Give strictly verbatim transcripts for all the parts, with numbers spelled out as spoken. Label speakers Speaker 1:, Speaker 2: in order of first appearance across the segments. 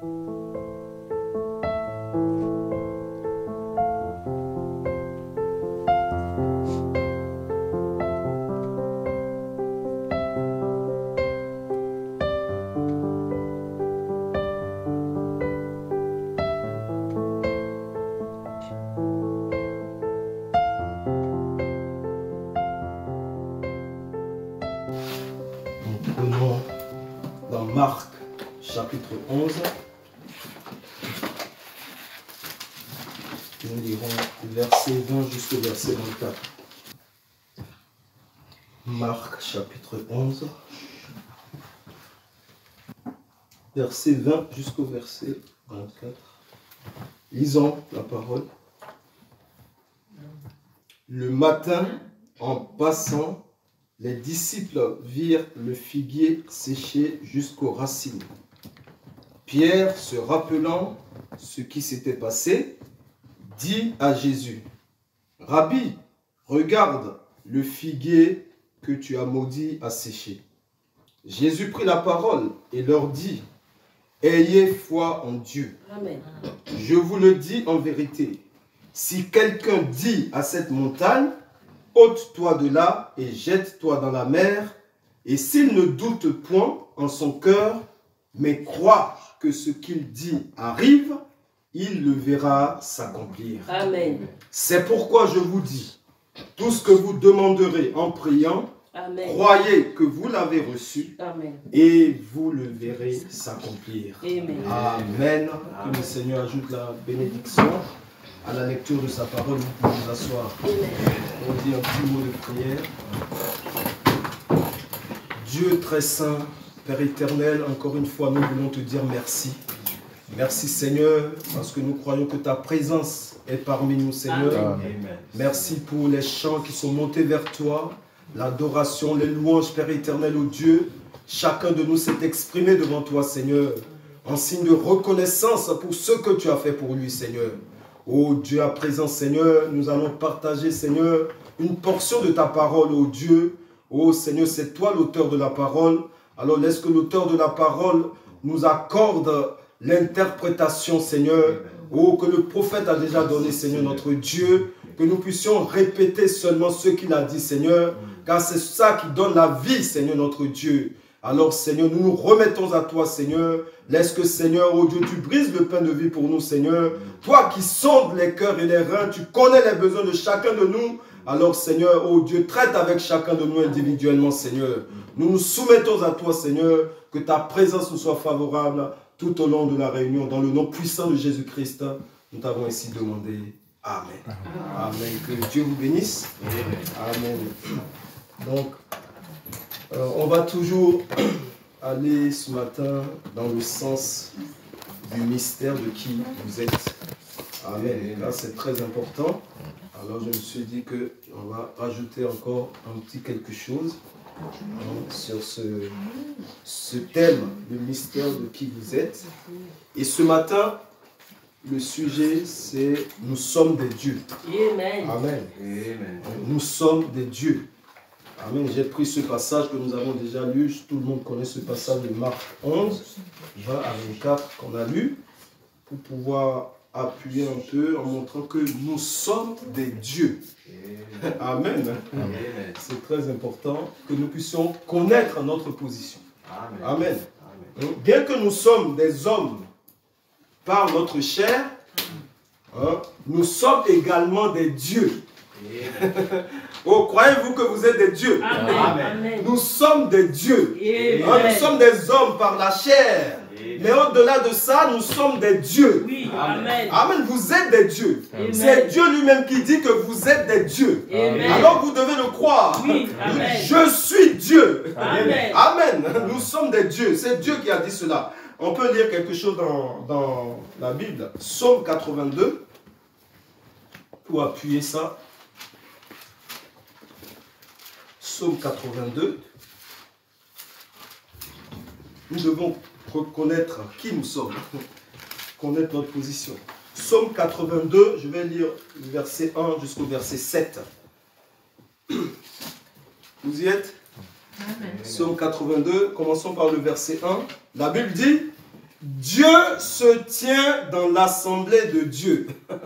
Speaker 1: Dans Marc, chapitre onze, nous lirons verset vingt jusqu'au verset vingt-quatre. Marc, chapitre onze, verset vingt jusqu'au verset vingt-quatre. Lisons la parole. Le matin, en passant, les disciples virent le figuier séché jusqu'aux racines. Pierre, se rappelant ce qui s'était passé, dit à Jésus, « Rabbi, regarde, le figuier que tu as maudit a séché. » Jésus prit la parole et leur dit, « Ayez foi en Dieu. Amen. Je vous le dis en vérité, si quelqu'un dit à cette montagne, ôte-toi de là et jette-toi dans la mer, et s'il ne doute point en son cœur, mais croit que ce qu'il dit arrive, il le verra s'accomplir. Amen. C'est pourquoi je vous dis, tout ce que vous demanderez en priant, Amen. Croyez que vous l'avez reçu, Amen. Et vous le verrez s'accomplir. Amen. Amen. Que le Seigneur ajoute la bénédiction à la lecture de sa parole. Vous pouvez vous asseoir. On dit un petit mot de prière. Dieu très saint, Père éternel, encore une fois, nous voulons te dire merci. Merci Seigneur, parce que nous croyons que ta présence est parmi nous, Seigneur. Amen. Merci pour les chants qui sont montés vers toi, l'adoration, les louanges, Père éternel, au Dieu. Chacun de nous s'est exprimé devant toi, Seigneur, en signe de reconnaissance pour ce que tu as fait pour lui, Seigneur. Ô Dieu, à présent, Seigneur, nous allons partager, Seigneur, une portion de ta parole, ô Dieu. Ô Seigneur, c'est toi l'auteur de la parole. Alors laisse que l'auteur de la parole nous accorde l'interprétation, Seigneur. Ô, que le prophète a déjà donné, Seigneur, notre Dieu. Que nous puissions répéter seulement ce qu'il a dit, Seigneur. Car c'est ça qui donne la vie, Seigneur, notre Dieu. Alors, Seigneur, nous nous remettons à toi, Seigneur. Laisse que, Seigneur, oh Dieu, tu brises le pain de vie pour nous, Seigneur. Toi qui sondes les cœurs et les reins, tu connais les besoins de chacun de nous. Alors, Seigneur, oh Dieu, traite avec chacun de nous individuellement, Seigneur. Nous nous soumettons à toi, Seigneur. Que ta présence nous soit favorable tout au long de la réunion. Dans le nom puissant de Jésus-Christ, nous t'avons ainsi demandé. Amen. Amen. Que Dieu vous bénisse. Amen. Donc, Euh, on va toujours aller ce matin dans le sens du mystère de qui vous êtes. Amen. Là, c'est très important. Alors, je me suis dit qu'on va rajouter encore un petit quelque chose hein, sur ce, ce thème, le mystère de qui vous êtes. Et ce matin, le sujet, c'est « Nous sommes des dieux ». Amen. Amen. Amen. Nous sommes des dieux. Amen. J'ai pris ce passage que nous avons déjà lu. Tout le monde connaît ce passage de Marc onze, vingt à vingt-quatre qu'on a lu, pour pouvoir appuyer un peu en montrant que nous sommes des dieux. Amen. Amen. C'est très important que nous puissions connaître notre position. Amen. Amen. Amen. Bien que nous sommes des hommes par notre chair, hein, nous sommes également des dieux. Oh, croyez-vous que vous êtes des dieux? Amen. Amen. Nous sommes des dieux. Hein, nous sommes des hommes par la chair. Amen. Mais au-delà de ça, nous sommes des dieux. Oui. Amen. Amen. Vous êtes des dieux. C'est Dieu lui-même qui dit que vous êtes des dieux. Amen. Alors vous devez le croire. Oui. Amen. Je suis Dieu. Amen. Amen. Nous sommes des dieux. C'est Dieu qui a dit cela. On peut lire quelque chose dans, dans la Bible. Psaume quatre-vingt-deux. Pour appuyer ça. Psaume quatre-vingt-deux, nous devons reconnaître qui nous sommes, connaître notre position. Psaume quatre-vingt-deux, je vais lire le verset un jusqu'au verset sept. Vous y êtes? Amen. Psaume quatre-vingt-deux, commençons par le verset un. La Bible dit, Dieu se tient dans l'assemblée de Dieu.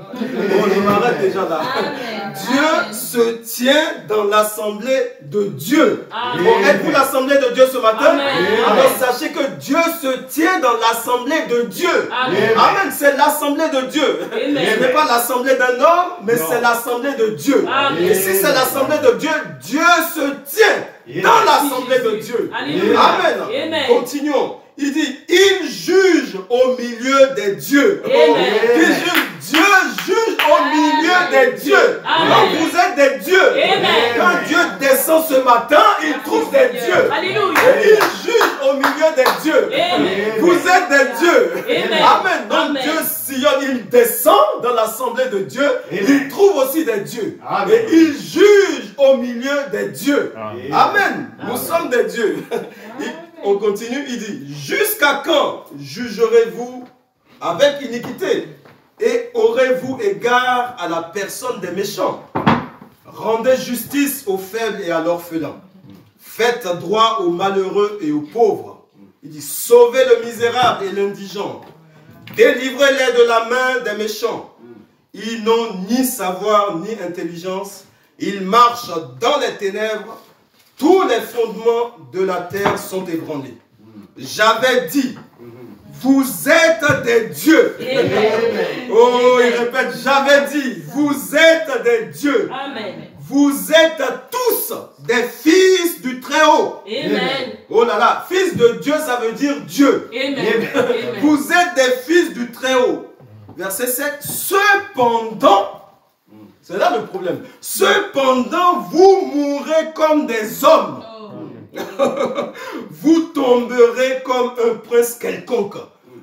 Speaker 1: On m'arrête déjà là. Amen. Dieu Amen. Se tient dans l'assemblée de Dieu. Bon, êtes-vous l'assemblée de Dieu ce matin? Amen. Alors sachez que Dieu se tient dans l'assemblée de Dieu. Amen. Amen. C'est l'assemblée de Dieu. Amen. Ce n'est pas l'assemblée d'un homme, mais c'est l'assemblée de Dieu. Amen. Et si c'est l'assemblée de Dieu, Dieu se tient dans l'assemblée de Dieu. Amen. Amen. Continuons. Il dit, il juge au milieu des dieux. Amen. Il juge, Dieu juge au milieu des dieux. Donc vous êtes des dieux. Amen. Quand Dieu descend ce matin, il trouve des dieux. Alléluia. Et il juge au milieu des dieux. Amen. Vous êtes des dieux. Amen. Amen. Donc Amen. Dieu sillonne, il descend dans l'assemblée de Dieu. Amen. Il trouve aussi des dieux. Amen. Et il juge au milieu des dieux. Amen. Amen. Nous Amen. Sommes des dieux. Il, On continue, il dit, jusqu'à quand jugerez-vous avec iniquité et aurez-vous égard à la personne des méchants? Rendez justice aux faibles et à l'orphelin. Faites droit aux malheureux et aux pauvres. Il dit, sauvez le misérable et l'indigent. Délivrez-les de la main des méchants. Ils n'ont ni savoir ni intelligence. Ils marchent dans les ténèbres. Tous les fondements de la terre sont ébranlés. J'avais dit, vous êtes des dieux. Amen. Oh, il répète, j'avais dit, vous êtes des dieux. Amen. Vous êtes tous des fils du Très-Haut. Amen. Oh là là, fils de Dieu, ça veut dire Dieu. Amen. Amen. Vous êtes des fils du Très-Haut. Verset sept, cependant, c'est là le problème. Cependant, vous mourrez comme des hommes. Oh. Vous tomberez comme un prince quelconque.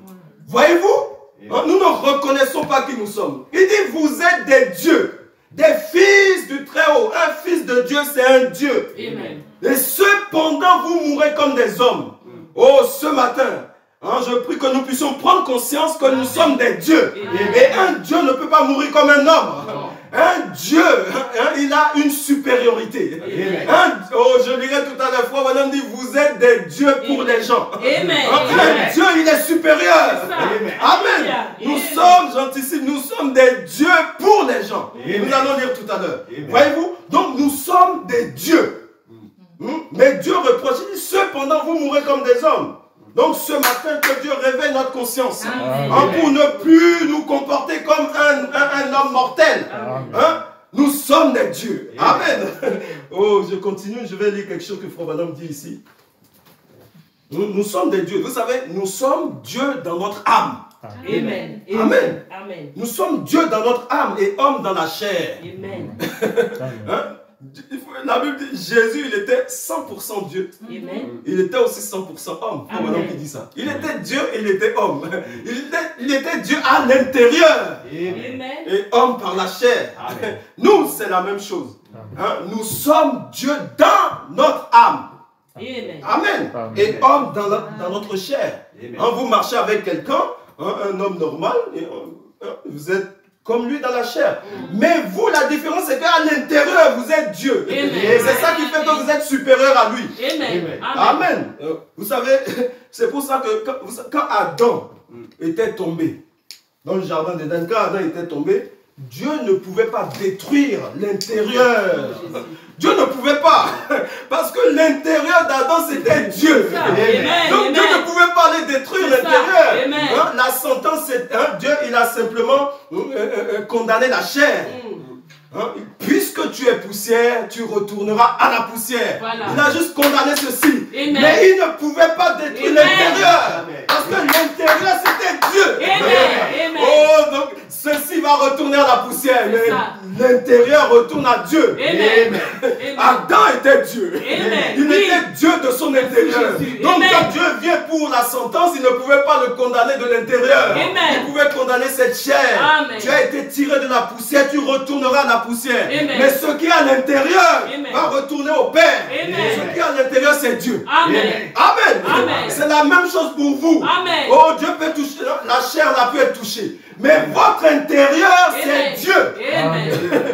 Speaker 1: Voyez-vous, hein, nous ne reconnaissons pas qui nous sommes. Il dit, vous êtes des dieux, des fils du Très-Haut. Un fils de Dieu, c'est un Dieu. Amen. Et cependant, vous mourrez comme des hommes. Oh, ce matin, hein, je prie que nous puissions prendre conscience que nous sommes des dieux. Amen. Et un Dieu ne peut pas mourir comme un homme. Non. Un Dieu, hein, il a une supériorité. Un, oh, je lirai tout à la fois, madame dit, vous êtes des dieux pour Amen. Les gens. Amen. Un Amen. Dieu, il est supérieur. Amen. Amen. Nous Amen. Sommes, j'anticipe, nous sommes des dieux pour les gens. Amen. Nous allons lire tout à l'heure. Voyez-vous, donc nous sommes des dieux. Hmm? Mais Dieu reproche, il dit, cependant vous mourrez comme des hommes. Donc ce matin, que Dieu réveille notre conscience hein, pour ne plus nous comporter comme un, un, un homme mortel. Hein? Nous sommes des dieux. Amen. Amen. Oh, je continue, je vais lire quelque chose que Frère Branham dit ici. Nous, nous sommes des dieux. Vous savez, nous sommes Dieu dans notre âme. Amen. Amen. Amen. Nous sommes Dieu dans notre âme et homme dans la chair. Amen. Hein? La Bible dit Jésus, il était cent pour cent Dieu. Amen. Il était aussi cent pour cent homme. Amen. Qui dit ça. Il était Dieu et il était homme. Il était, il était Dieu à l'intérieur. Et homme par la chair. Amen. Nous, c'est la même chose. Hein? Nous sommes Dieu dans notre âme. Amen. Amen. Amen. Et homme dans, la, dans notre chair. Hein, vous marchez avec quelqu'un, hein, un homme normal, et, hein, vous êtes comme lui dans la chair. Mm. Mais vous, la différence, c'est qu'à l'intérieur, vous êtes Dieu. Amen. Et c'est ça qui fait que vous êtes supérieur à lui. Amen. Amen. Amen. Euh, vous savez, c'est pour ça que quand, quand Adam était tombé dans le jardin d'Éden, quand Adam était tombé, Dieu ne pouvait pas détruire l'intérieur. Dieu ne pouvait pas. Parce que l'intérieur d'Adam, c'était Dieu. Amen. Donc Amen. Dieu ne pouvait pas aller détruire l'intérieur. Hein, la sentence, c'est hein, Dieu, il a simplement euh, euh, condamné la chair. Hein, puisque tu es poussière, tu retourneras à la poussière. Voilà. Il a juste condamné ceci. Amen. Mais il ne pouvait pas détruire l'intérieur. Parce que l'intérieur, c'était Dieu. Amen. Amen. Oh, donc ceci va retourner à la poussière. Mais l'intérieur retourne à Dieu. Amen. Amen. Adam était Dieu. Amen. Il oui. était Dieu de son intérieur. Donc Amen. Quand Dieu vient pour la sentence, il ne pouvait pas le condamner de l'intérieur. Il pouvait condamner cette chair. Amen. Tu as été tiré de la poussière, tu retourneras à la poussière. Amen. Mais ce qui est à l'intérieur va retourner au Père. Amen. Ce qui est à l'intérieur, c'est Dieu. Amen. Amen. Amen. C'est la même chose pour vous. Amen. Oh, Dieu peut toucher, la chair là peut être touchée. Mais Amen. Votre intérieur, c'est Dieu. Amen.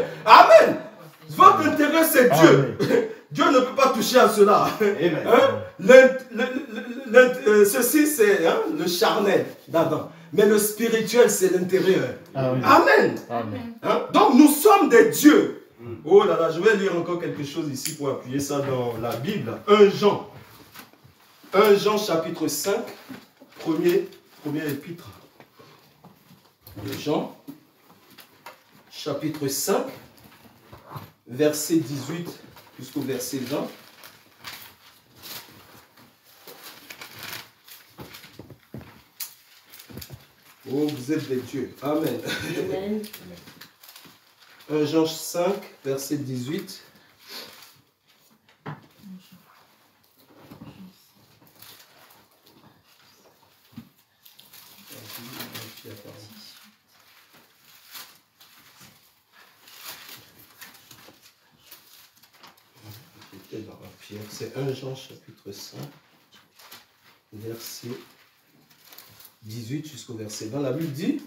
Speaker 1: Amen. Votre intérieur, c'est Dieu. Dieu ne peut pas toucher à cela. Hein? Le, le, le, le, ceci, c'est hein, le charnel d'Adam. Mais le spirituel, c'est l'intérieur. Ah oui. Amen. Amen. Hein? Donc, nous sommes des dieux. Mm. Oh là là, je vais lire encore quelque chose ici pour appuyer ça dans la Bible. un Jean. un Jean chapitre cinq, premier, premier épître de Jean, chapitre cinq, verset dix-huit jusqu'au verset vingt. Oh, vous êtes des dieux. Amen. Amen. un Jean cinq, verset dix-huit. C'est un Jean chapitre cinq, verset dix-huit jusqu'au verset vingt. La Bible dit,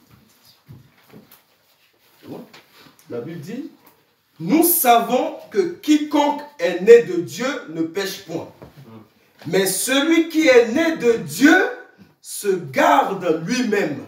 Speaker 1: la Bible dit, nous savons que quiconque est né de Dieu ne pêche point. Mais celui qui est né de Dieu se garde lui-même.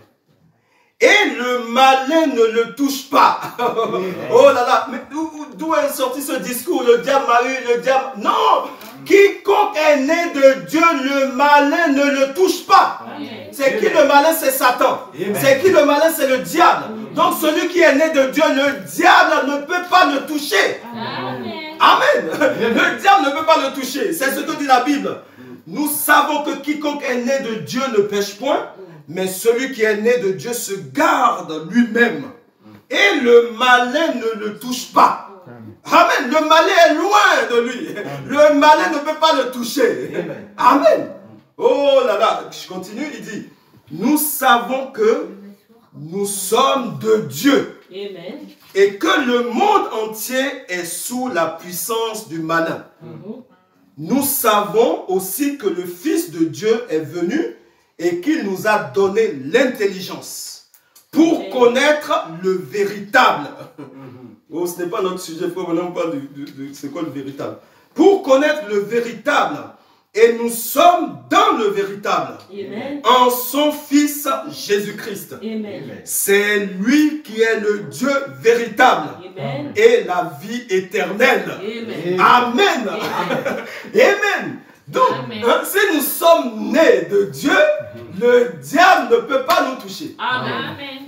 Speaker 1: Et le malin ne le touche pas. Oh là là, mais d'où est sorti ce discours? Le diable m'a eu, le diable... Non! Quiconque est né de Dieu, le malin ne le touche pas. C'est qui le malin? C'est Satan. C'est qui le malin? C'est le diable. Donc celui qui est né de Dieu, le diable ne peut pas le toucher. Amen. Amen. Le diable ne peut pas le toucher. C'est ce que dit la Bible. Nous savons que quiconque est né de Dieu ne pêche point. Mais celui qui est né de Dieu se garde lui-même. Et le malin ne le touche pas. Amen. Le malin est loin de lui. Le malin ne peut pas le toucher. Amen. Oh là là. Je continue. Il dit, nous savons que nous sommes de Dieu. Amen. Et que le monde entier est sous la puissance du malin. Nous savons aussi que le Fils de Dieu est venu et qu'il nous a donné l'intelligence pour okay. connaître le véritable. Oh, ce n'est pas notre sujet, frère, on parle de, de, de c'est quoi le véritable. Pour connaître le véritable, et nous sommes dans le véritable, Amen. En son Fils Jésus-Christ. C'est lui qui est le Dieu véritable Amen. Et la vie éternelle. Amen. Amen. Amen. Amen. Donc, hein, si nous sommes nés de Dieu, le diable ne peut pas nous toucher. Amen.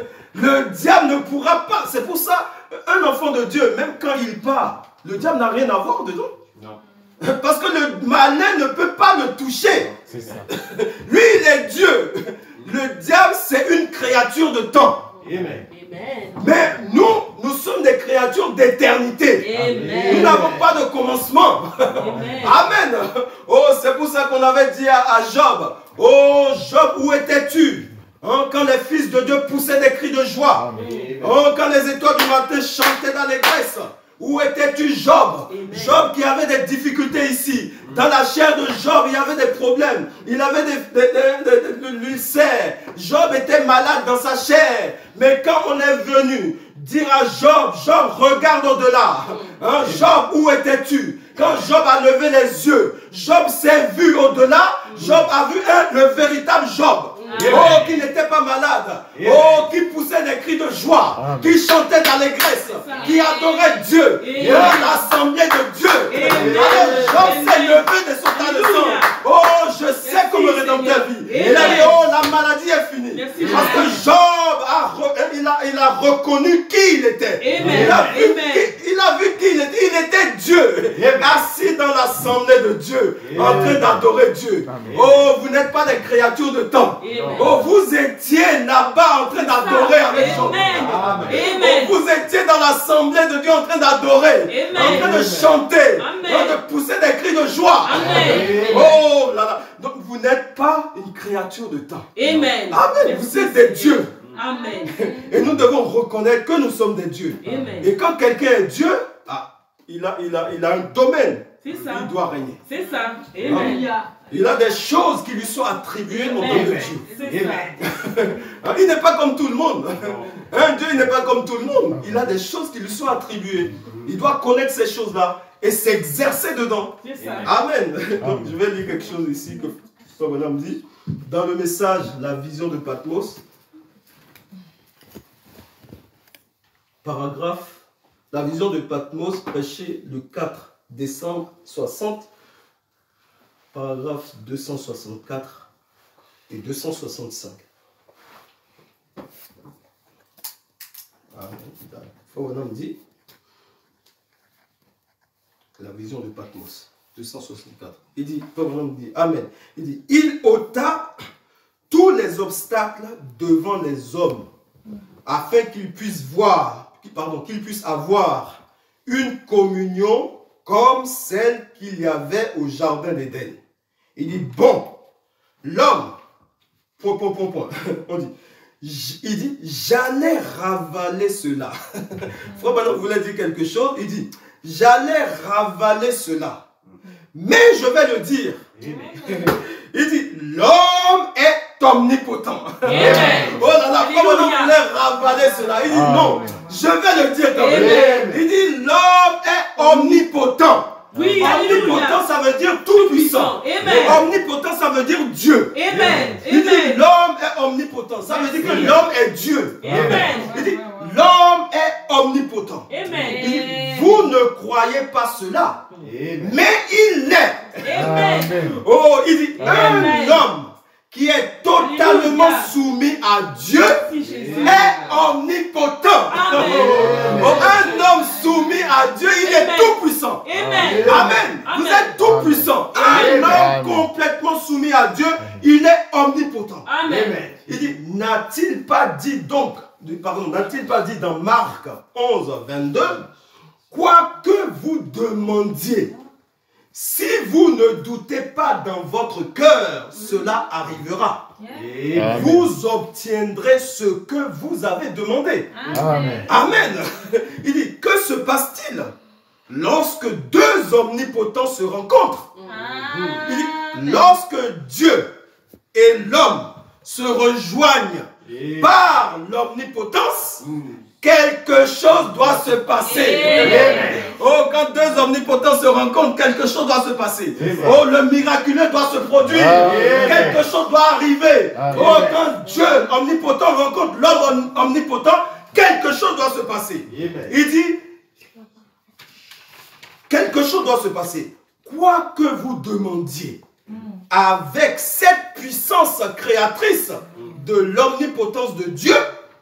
Speaker 1: Le diable ne pourra pas. C'est pour ça, un enfant de Dieu, même quand il part, le diable n'a rien à voir dedans. Non. Parce que le malin ne peut pas le toucher. C'est ça. Lui, il est Dieu. Le diable, c'est une créature de temps. Amen. Mais nous, nous sommes des créatures d'éternité. Nous n'avons pas de commencement. Amen. Amen. Oh, c'est pour ça qu'on avait dit à, à Job, oh Job, où étais-tu hein, quand les fils de Dieu poussaient des cris de joie? Amen. Oh, quand les étoiles du matin chantaient d'allégresse? Où étais-tu, Job? Amen. Job qui avait des difficultés ici. Dans la chair de Job, il y avait des problèmes. Il avait des, des, des, des, des ulcères. Job était malade dans sa chair. Mais quand on est venu dire à Job, Job, regarde au-delà. Hein, Job, où étais-tu? Quand Job a levé les yeux, Job s'est vu au-delà. Job a vu un, le véritable Job. Amen. Oh, qui n'était pas malade. Amen. Oh, qui poussait des cris de joie. Amen. Qui chantait d'allégresse. Qui adorait Dieu. Et l'assemblée de Dieu. Amen. Alors, Job s'est levé de son tas de sang. Oh, je sais Merci, comment rédempteur vit. Il a dit, oh, la maladie est finie. Merci, parce que Job a, il a, il a reconnu qui il était. Amen. Il, a vu qui, il a vu qui il était. Il était Dieu. Amen. Assis dans l'assemblée de Dieu. Amen. En train d'adorer Dieu. Amen. Oh, vous n'êtes pas des créatures de temps. Amen. Oh, vous étiez là-bas en train d'adorer avec Job. Oh, vous étiez dans l'assemblée de Dieu en train d'adorer. En train de chanter. Amen. De pousser des cris de joie. Amen. Oh là là. Donc vous n'êtes pas une créature de temps. Amen. Amen. Vous êtes des dieux. Amen. Et nous devons reconnaître que nous sommes des dieux. Amen. Et quand quelqu'un est Dieu, ah, il, a, il, a, il a un domaine. Il doit régner. C'est ça. Amen. Ah. Il a des choses qui lui sont attribuées au nom de Dieu. Amen. Il n'est pas comme tout le monde. Un Dieu, il n'est pas comme tout le monde. Il a des choses qui lui sont attribuées. Il doit connaître ces choses-là et s'exercer dedans. Amen. Donc, je vais lire quelque chose ici que Frère Branham dit, dans le message, la vision de Patmos, paragraphe, la vision de Patmos, prêchée le quatre décembre soixante, paragraphe deux cent soixante-quatre et deux cent soixante-cinq. Frère Branham dit, la vision de Patmos, deux cent soixante-quatre. Il dit, Frère Branham dit, Amen. Il dit, il ôta tous les obstacles devant les hommes, afin qu'ils puissent voir, pardon, qu'ils puissent avoir une communion comme celle qu'il y avait au jardin d'Éden. Il dit, bon, l'homme, point, point, point, point, on dit, il dit, j'allais ravaler cela. Frère Branham voulait dire quelque chose, il dit, j'allais ravaler cela, mais je vais le dire. Il dit, l'homme est omnipotent. Amen. Oh là là, comment on voulait ravaler cela? Il dit, ah, non, je vais le dire quand même. Il dit, l'homme est omnipotent. Oui, omnipotent, ça veut dire tout puissant. Amen. Omnipotent, ça veut dire Dieu. Amen. Il dit, l'homme est omnipotent. Ça veut dire que l'homme est Dieu. Amen. Il dit, l'homme est omnipotent. Amen. Il dit, vous ne croyez pas cela, Amen, mais il l'est. Amen. Oh, il dit, un homme qui est totalement Alléluia, soumis à Dieu est omnipotent. Amen. Oh, un homme soumis à Dieu, il Amen, est tout puissant. Amen. Amen. Amen. Vous êtes tout puissant. Amen. Un homme Amen, complètement soumis à Dieu, il est omnipotent. Amen. Amen. Il dit, n'a-t-il pas dit donc, pardon, n'a-t-il pas dit dans Marc onze, vingt-deux, quoi que vous demandiez, si vous ne doutez pas dans votre cœur, cela arrivera. Et Amen, vous obtiendrez ce que vous avez demandé. Amen. Amen. Il dit, que se passe-t-il lorsque deux omnipotents se rencontrent? Amen. Il dit, lorsque Dieu et l'homme se rejoignent Amen, par l'omnipotence, quelque chose doit se passer. Amen. Oh, quand deux omnipotents se rencontrent, quelque chose doit se passer. Amen. Oh, le miraculeux doit se produire. Amen. Quelque chose doit arriver. Amen. Oh, quand Dieu omnipotent rencontre l'homme omnipotent, quelque chose doit se passer. Amen. Il dit, quelque chose doit se passer. Quoi que vous demandiez, avec cette puissance créatrice de l'omnipotence de Dieu,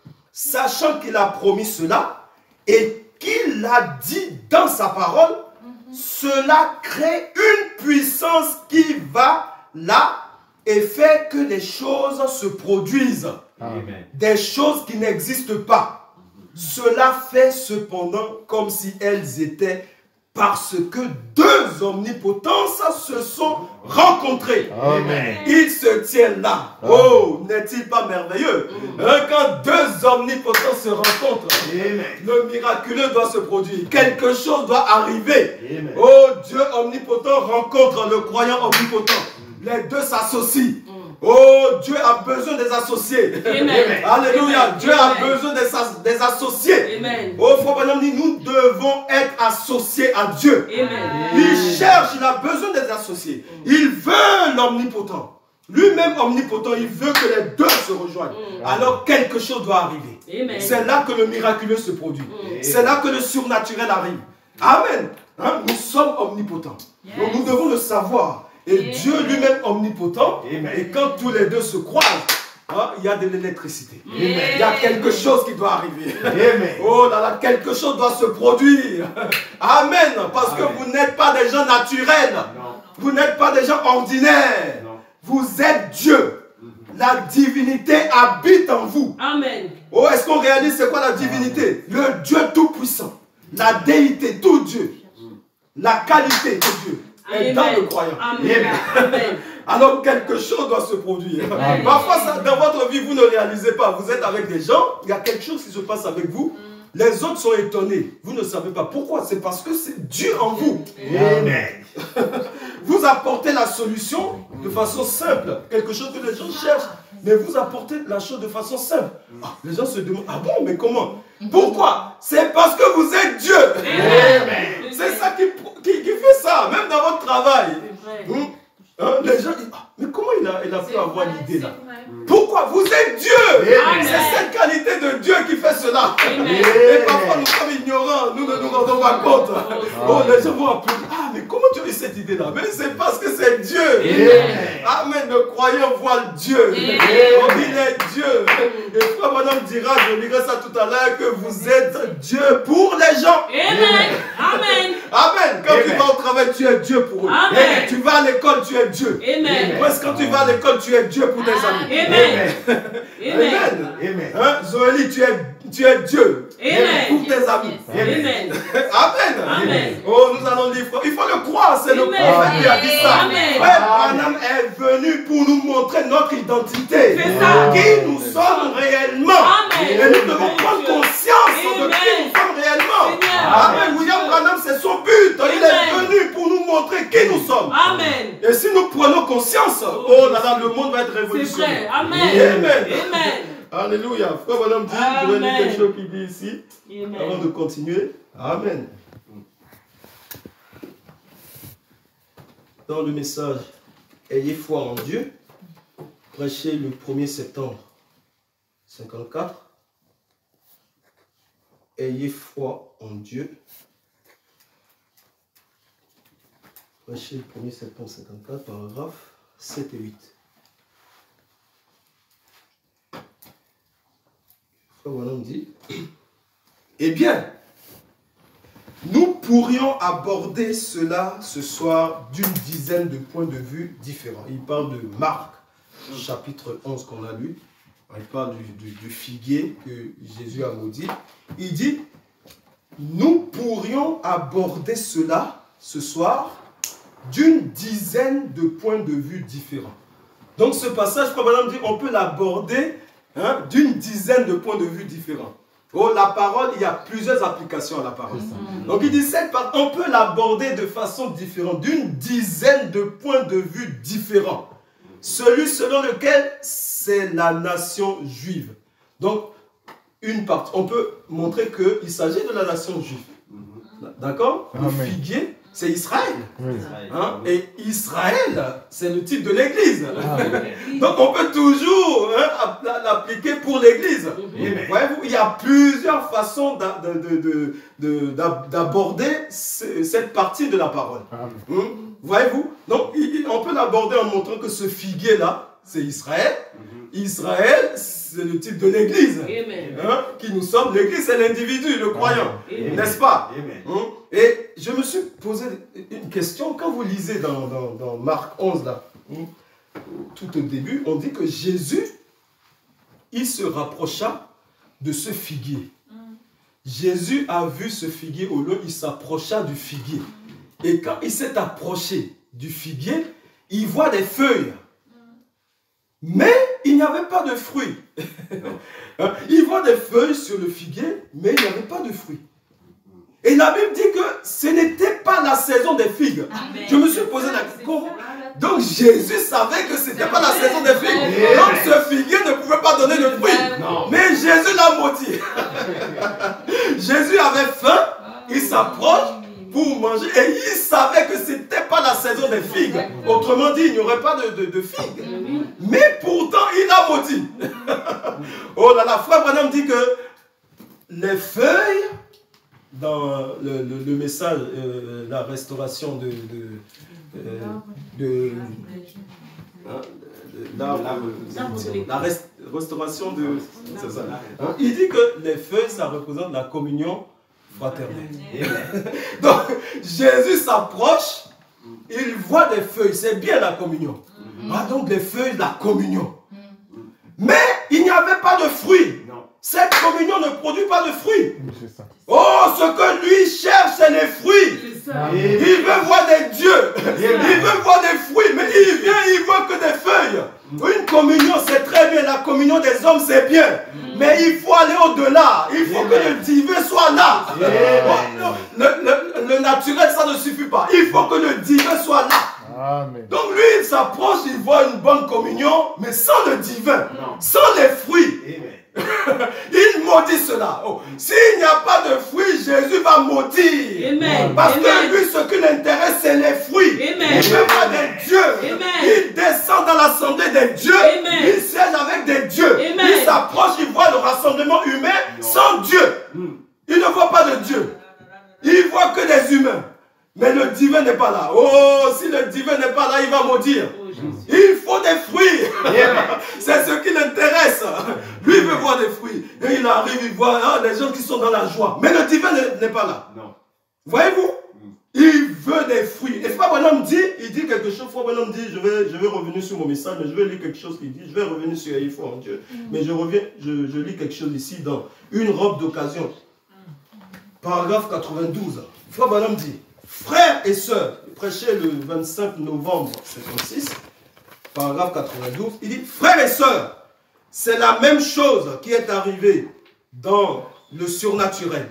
Speaker 1: sachant qu'il a promis cela et qu'il l'a dit dans sa parole, mm-hmm, cela crée une puissance qui va là et fait que les choses se produisent. Amen. Des choses qui n'existent pas. Mm-hmm. Cela fait cependant comme si elles étaient, parce que deux omnipotences se sont rencontrées. Amen. Ils se tiennent là. Amen. Oh, n'est-il pas merveilleux? Amen. Quand deux omnipotents se rencontrent, Amen, le miraculeux doit se produire. Quelque chose doit arriver. Amen. Oh, Dieu omnipotent rencontre le croyant omnipotent. Les deux s'associent. Oh, Dieu a besoin des associés. Amen. Alléluia. Amen. Dieu Amen. a besoin des, des associés. Amen. Oh, Frère Branham dit, nous devons être associés à Dieu. Amen. Il cherche, il a besoin des associés. Il veut l'omnipotent. Lui-même omnipotent, il veut que les deux se rejoignent. Amen. Alors quelque chose doit arriver. C'est là que le miraculeux se produit. C'est là que le surnaturel arrive. Amen. Hein? Nous sommes omnipotents. Yes. Donc nous devons le savoir. Et Amen. Dieu lui-même omnipotent, Amen. Et quand tous les deux se croisent, hein, il y a de l'électricité. Il y a quelque chose qui doit arriver. Amen. Oh là là, quelque chose doit se produire. Amen. Parce Amen. Que vous n'êtes pas des gens naturels. Non. Vous n'êtes pas des gens ordinaires. Non. Vous êtes Dieu. La divinité habite en vous. Amen. Oh, est-ce qu'on réalise c'est quoi la divinité? Amen. Le Dieu tout-puissant. La déité, tout Dieu. La qualité de Dieu est dans le croyant. Amen. Amen. Alors quelque chose doit se produire. Amen. Parfois ça, dans votre vie vous ne réalisez pas. Vous êtes avec des gens, il y a quelque chose qui se passe avec vous. Les autres sont étonnés. Vous ne savez pas pourquoi. C'est parce que c'est Dieu en vous. Amen. Vous apportez la solution de façon simple. Quelque chose que les gens cherchent. Mais vous apportez la chose de façon simple. Ah, les gens se demandent, ah bon, mais comment? Pourquoi? C'est parce que vous êtes Dieu. C'est ça qui, qui, qui fait ça. Même dans votre travail. Hum, hein, les gens disent, ah, mais comment il a, il a pu avoir l'idée là? Pourquoi? Vous êtes Dieu. C'est cette qualité de Dieu qui fait cela. Amen. Et parfois nous sommes ignorants, nous ne nous rendons pas compte. Oh, les gens vont appeler. Ah, mais comment tu as eu cette idée là? Mais c'est parce que c'est Dieu. Amen. Amen. Le croyant voit Dieu. Amen. Oh, il est Dieu. Et frère Madame dira, je lirai ça tout à l'heure, que vous êtes Dieu pour les gens. Amen. Amen. Amen. Quand Amen. Tu vas au travail, tu es Dieu pour eux. Amen. Tu vas à l'école, tu es Dieu. Amen. Parce que quand tu vas à l'école, tu es Dieu pour tes amis. Amen. Amen. Amen. Amen. Hein? Zoélie, tu es, tu es Dieu. Amen. Pour tes amis. Amen. Amen. Amen. Oh, nous allons lire. Il faut le croire, c'est le prophète qui a dit ça. Frère Branham est venu pour nous montrer notre identité. Qui nous sommes réellement. Amen. Et nous devons prendre conscience Amen. De qui nous sommes réellement. Amen. William Branham, c'est son but. Il est venu pour nous montrer qui nous sommes. Amen. Et si nous prenons conscience, oh là là, le monde va être révolutionné. Amen. Amen. Amen. Alléluia. Frère Madame dit, je vais lire quelque chose qui dit ici, Amen. Avant de continuer. Amen. Dans le message, ayez foi en Dieu, prêché le premier septembre cinquante-quatre. Ayez foi en Dieu. Prêché le premier septembre cinquante-quatre, paragraphe sept et huit. Frère Branham dit, eh bien, nous pourrions aborder cela ce soir d'une dizaine de points de vue différents. Il parle de Marc, chapitre onze qu'on a lu. Il parle du, du, du figuier que Jésus a maudit. Il dit, nous pourrions aborder cela ce soir d'une dizaine de points de vue différents. Donc ce passage, Frère Branham dit, on peut l'aborder hein, d'une dizaine de points de vue différents. Oh, la parole, il y a plusieurs applications à la parole. Donc il dit, cette parole, on peut l'aborder de façon différente, d'une dizaine de points de vue différents. Celui selon lequel c'est la nation juive. Donc, une partie, on peut montrer qu'il s'agit de la nation juive. D'accord? Le figuier, c'est Israël. Oui. Hein? Et Israël, c'est le titre de l'église. Donc on peut toujours hein, l'appliquer pour l'église. Voyez-vous, il y a plusieurs façons d'aborder cette partie de la parole. Hum? Voyez-vous, donc on peut l'aborder en montrant que ce figuier-là, c'est Israël. Israël, c'est le type de l'église. Hein, qui nous sommes. L'église, c'est l'individu, le croyant. N'est-ce pas? Hein? Et je me suis posé une question. Quand vous lisez dans, dans, dans Marc onze, là, hein, tout au début, on dit que Jésus, il se rapprocha de ce figuier. Mm. Jésus a vu ce figuier au loin, il s'approcha du figuier. Et quand il s'est approché du figuier, il voit des feuilles. Mais il n'y avait pas de fruits. Il voit des feuilles sur le figuier, mais il n'y avait pas de fruits. Et la Bible dit que ce n'était pas la saison des figues. Amen. Je me suis posé la question. Donc Jésus savait que ce n'était pas la saison des figues. Amen. Donc ce figuier ne pouvait pas donner de fruits. Non. Mais Jésus l'a maudit. Jésus avait faim, il s'approche pour manger et il savait que ce n'était pas la saison des figues. Autrement dit, il n'y aurait pas de, de, de figues. Mais pourtant, il a maudit. Oh là là, frère Branham dit que les feuilles, dans le, le, le message, euh, la restauration de, de, euh, de, hein, de la, la rest, restauration de... C'est ça. Hein, il dit que les feuilles, ça représente la communion fraternelle. Donc, Jésus s'approche, il voit des feuilles, c'est bien la communion. Ah, donc les feuilles, la communion. Mais il n'y avait pas de fruits. Cette communion ne produit pas de fruits. Oh, ce que lui cherche, c'est les fruits. Il veut voir des dieux. Il veut voir des fruits. Mais il vient, il voit que des feuilles. Une communion, c'est très bien. La communion des hommes, c'est bien. Mais il faut aller au-delà. Il faut que le divin soit là. Le, le, le naturel, ça ne suffit pas. Il faut que le divin soit là. Amen. Donc lui, il s'approche, il voit une bonne communion, mais sans le divin, non. Sans les fruits. Amen. Il maudit cela. Oh. S'il n'y a pas de fruits, Jésus va maudire. Amen. Parce Amen. Que lui, ce qui l'intéresse, c'est les fruits. Amen. Il veut voir des dieux. Amen. Il descend dans l'assemblée des dieux, Amen. Il siège avec des dieux. Amen. Il s'approche, il voit le rassemblement humain sans Dieu. Il ne voit pas de Dieu. Il voit que des humains. Mais le divin n'est pas là. Oh, si le divin n'est pas là, il va maudire. Il faut des fruits. C'est ce qui l'intéresse. Lui, il veut voir des fruits. Et il arrive, il voit ah, des gens qui sont dans la joie. Mais le divin n'est pas là. Voyez-vous? Il veut des fruits. Et Frère Branham dit, il dit quelque chose. Frère Branham dit, je vais, je vais revenir sur mon message, mais je vais lire quelque chose qu'il dit. Je vais revenir sur il faut en Dieu. Mais je reviens, je, je lis quelque chose ici dans Une robe d'occasion. Paragraphe quatre-vingt-douze. Frère Branham dit, frères et sœurs, il prêchait le vingt-cinq novembre cinquante-six, paragraphe quatre-vingt-douze, il dit, frères et sœurs, c'est la même chose qui est arrivée dans le surnaturel.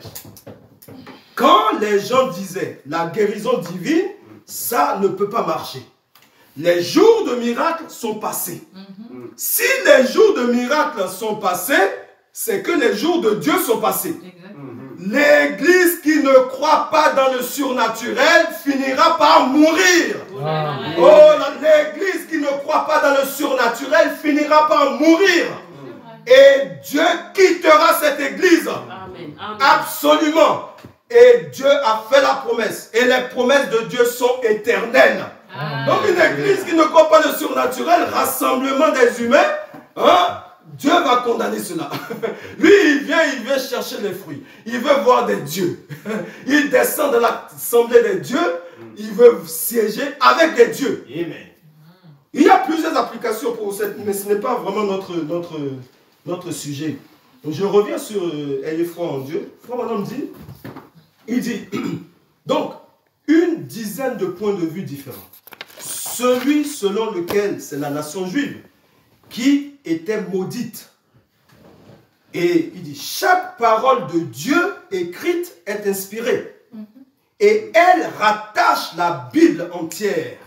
Speaker 1: Quand les gens disaient la guérison divine, ça ne peut pas marcher. Les jours de miracle sont passés. Mm-hmm. Si les jours de miracle sont passés, c'est que les jours de Dieu sont passés. Mm-hmm. L'église qui ne croit pas dans le surnaturel finira par mourir. Ah. Oh, l'église qui ne croit pas dans le surnaturel finira par mourir. Mm-hmm. Et Dieu quittera cette église. Amen. Amen. Absolument. Et Dieu a fait la promesse. Et les promesses de Dieu sont éternelles. Ah. Donc une église qui ne croit pas le surnaturel, rassemblement des humains, hein, Dieu va condamner cela. Lui, il vient, il vient chercher les fruits. Il veut voir des dieux. Il descend de l'assemblée des dieux. Il veut siéger avec des dieux. Amen. Il y a plusieurs applications pour cette, mais ce n'est pas vraiment notre, notre, notre sujet. Donc je reviens sur euh, ayez foi en Dieu. Frère Branham dit, il dit, donc, une dizaine de points de vue différents. Celui selon lequel c'est la nation juive qui était maudite. Et il dit, chaque parole de Dieu écrite est inspirée. Et elle rattache la Bible entière,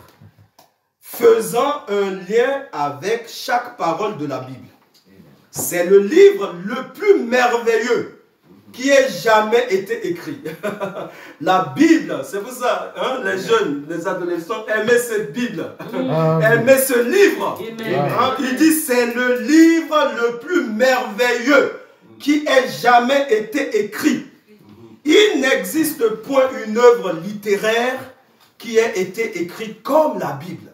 Speaker 1: faisant un lien avec chaque parole de la Bible. C'est le livre le plus merveilleux qui ait jamais été écrit. La Bible, c'est pour ça, hein, les jeunes, les adolescents aimaient cette Bible, mmh. aimaient ce livre. Hein, il dit c'est le livre le plus merveilleux qui ait jamais été écrit. Il n'existe point une œuvre littéraire qui ait été écrite comme la Bible.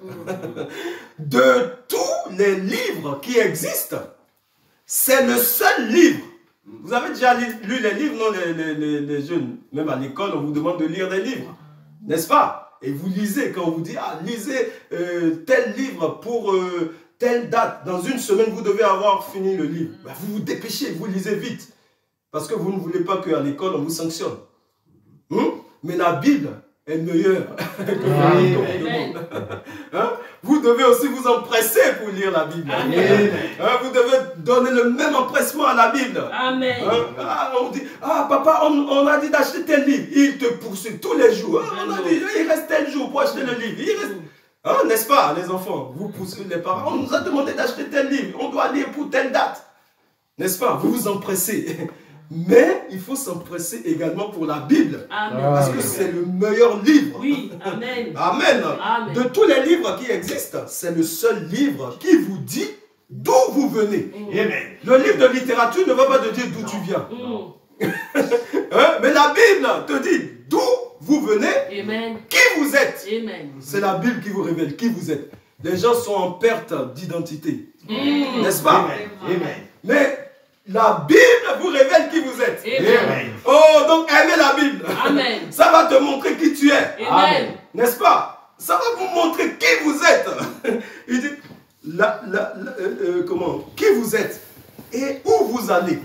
Speaker 1: De tous les livres qui existent, c'est le seul livre. Vous avez déjà lu, lu les livres, non, les, les, les, les jeunes? Même à l'école, on vous demande de lire des livres, n'est-ce pas? Et vous lisez, quand on vous dit, ah, lisez euh, tel livre pour euh, telle date. Dans une semaine, vous devez avoir fini le livre. Ben, vous vous dépêchez, vous lisez vite. Parce que vous ne voulez pas qu'à l'école, on vous sanctionne. Hum? Mais la Bible est meilleure que le monde. Hein? Vous devez aussi vous empresser pour lire la Bible. Amen. Hein? Vous devez donner le même empressement à la Bible. Amen. Hein? Ah, on dit, ah papa, on, on a dit d'acheter tel livre. Il te poursuit tous les jours. Hein? On a dit, il reste tel jour pour acheter le livre. Il reste... hein? N'est-ce pas, les enfants? Vous poursuivez les parents. On nous a demandé d'acheter tel livre. On doit lire pour telle date. N'est-ce pas? Vous vous empressez. Mais il faut s'empresser également pour la Bible. Amen. Parce que c'est le meilleur livre. Oui, amen. Amen. Amen. De tous les livres qui existent, c'est le seul livre qui vous dit d'où vous venez. Mm. Amen. Le livre de littérature ne va pas te dire d'où tu viens. Mm. Hein? Mais la Bible te dit d'où vous venez, amen. Qui vous êtes. C'est la Bible qui vous révèle qui vous êtes. Les gens sont en perte d'identité. Mm. N'est-ce pas? Amen. Amen. Mais la Bible vous révèle qui vous êtes. Amen. Oh, donc aimez la Bible. Amen. Ça va te montrer qui tu es. Amen. N'est-ce pas? Ça va vous montrer qui vous êtes. Il dit, la, la, la, euh, comment? Qui vous êtes et où vous allez.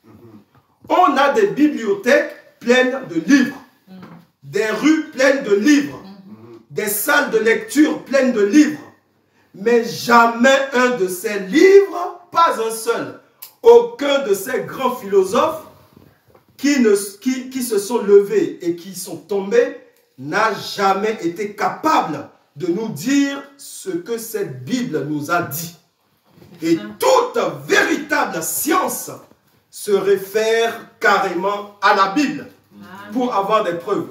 Speaker 1: On a des bibliothèques pleines de livres. Des rues pleines de livres. Des salles de lecture pleines de livres. Mais jamais un de ces livres, pas un seul. Aucun de ces grands philosophes qui, ne, qui, qui se sont levés et qui sont tombés n'a jamais été capable de nous dire ce que cette Bible nous a dit. Et toute véritable science se réfère carrément à la Bible. pour avoir des preuves.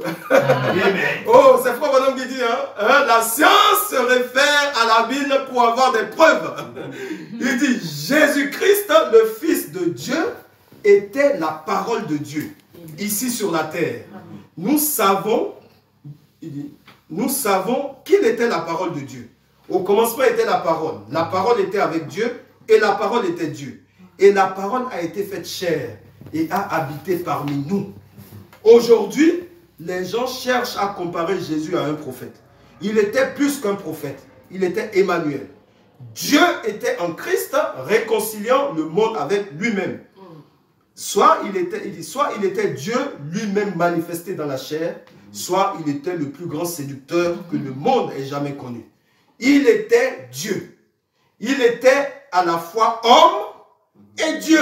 Speaker 1: Oh, c'est Frère Branham qui dit, hein, hein, la science se réfère à la Bible pour avoir des preuves. Il dit, Jésus-Christ, le Fils de Dieu, était la parole de Dieu, ici sur la terre. Nous savons, il dit, nous savons qu'il était la parole de Dieu. Au commencement était la parole. La parole était avec Dieu et la parole était Dieu. Et la parole a été faite chair et a habité parmi nous. Aujourd'hui, les gens cherchent à comparer Jésus à un prophète. Il était plus qu'un prophète. Il était Emmanuel. Dieu était en Christ, réconciliant le monde avec lui-même. Soit il était, il dit, soit il était Dieu lui-même manifesté dans la chair, soit il était le plus grand séducteur que le monde ait jamais connu. Il était Dieu. Il était à la fois homme et Dieu.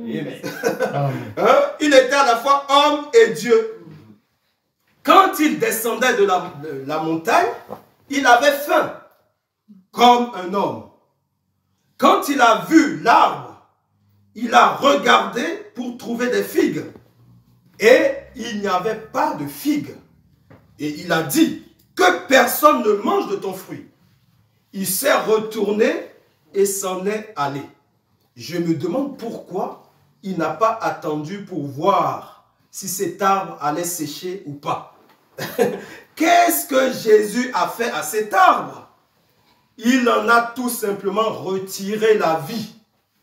Speaker 1: Hein? Il était à la fois homme et Dieu. Quand il descendait de la, de la montagne, il avait faim, comme un homme. Quand il a vu l'arbre, il a regardé pour trouver des figues. Et il n'y avait pas de figues. Et il a dit que personne ne mange de ton fruit. Il s'est retourné et s'en est allé. Je me demande pourquoi il n'a pas attendu pour voir si cet arbre allait sécher ou pas. Qu'est-ce que Jésus a fait à cet arbre? Il en a tout simplement retiré la vie.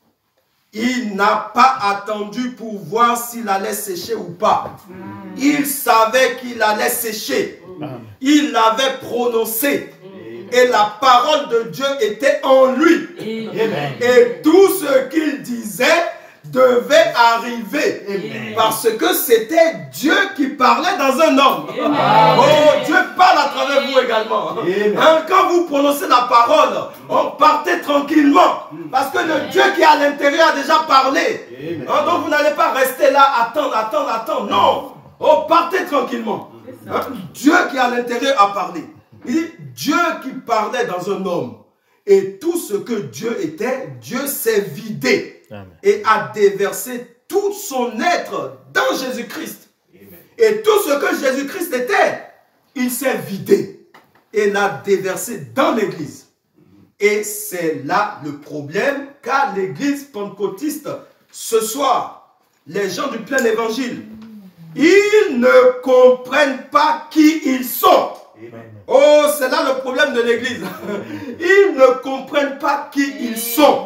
Speaker 1: Il n'a pas attendu pour voir s'il allait sécher ou pas. Il savait qu'il allait sécher. Il l'avait prononcé. Et la parole de Dieu était en lui. Et tout ce qu'il disait devait arriver. Amen. Parce que c'était Dieu qui parlait dans un homme. Amen. Oh, Dieu parle à travers vous également. Hein, quand vous prononcez la parole, on partez tranquillement. Parce que le Dieu qui est à l'intérieur a déjà parlé. Hein, donc vous n'allez pas rester là, attendre, attendre, attendre. Non. Oh, partez tranquillement. Hein, Dieu qui est à l'intérieur a parlé. Il dit, Dieu qui parlait dans un homme. Et tout ce que Dieu était, Dieu s'est vidé. Amen. Et a déversé tout son être dans Jésus-Christ. Et tout ce que Jésus-Christ était, il s'est vidé et l'a déversé dans l'Église. Et c'est là le problème qu'a l'Église pentecôtiste ce soir. Les gens du plein évangile, ils ne comprennent pas qui ils sont. Oh, c'est là le problème de l'Église. Ils ne comprennent pas qui ils sont.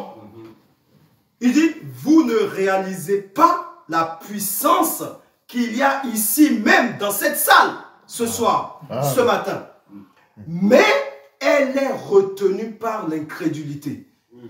Speaker 1: Il dit, vous ne réalisez pas la puissance qu'il y a ici même dans cette salle, ce soir, ah, ce matin. Mais elle est retenue par l'incrédulité.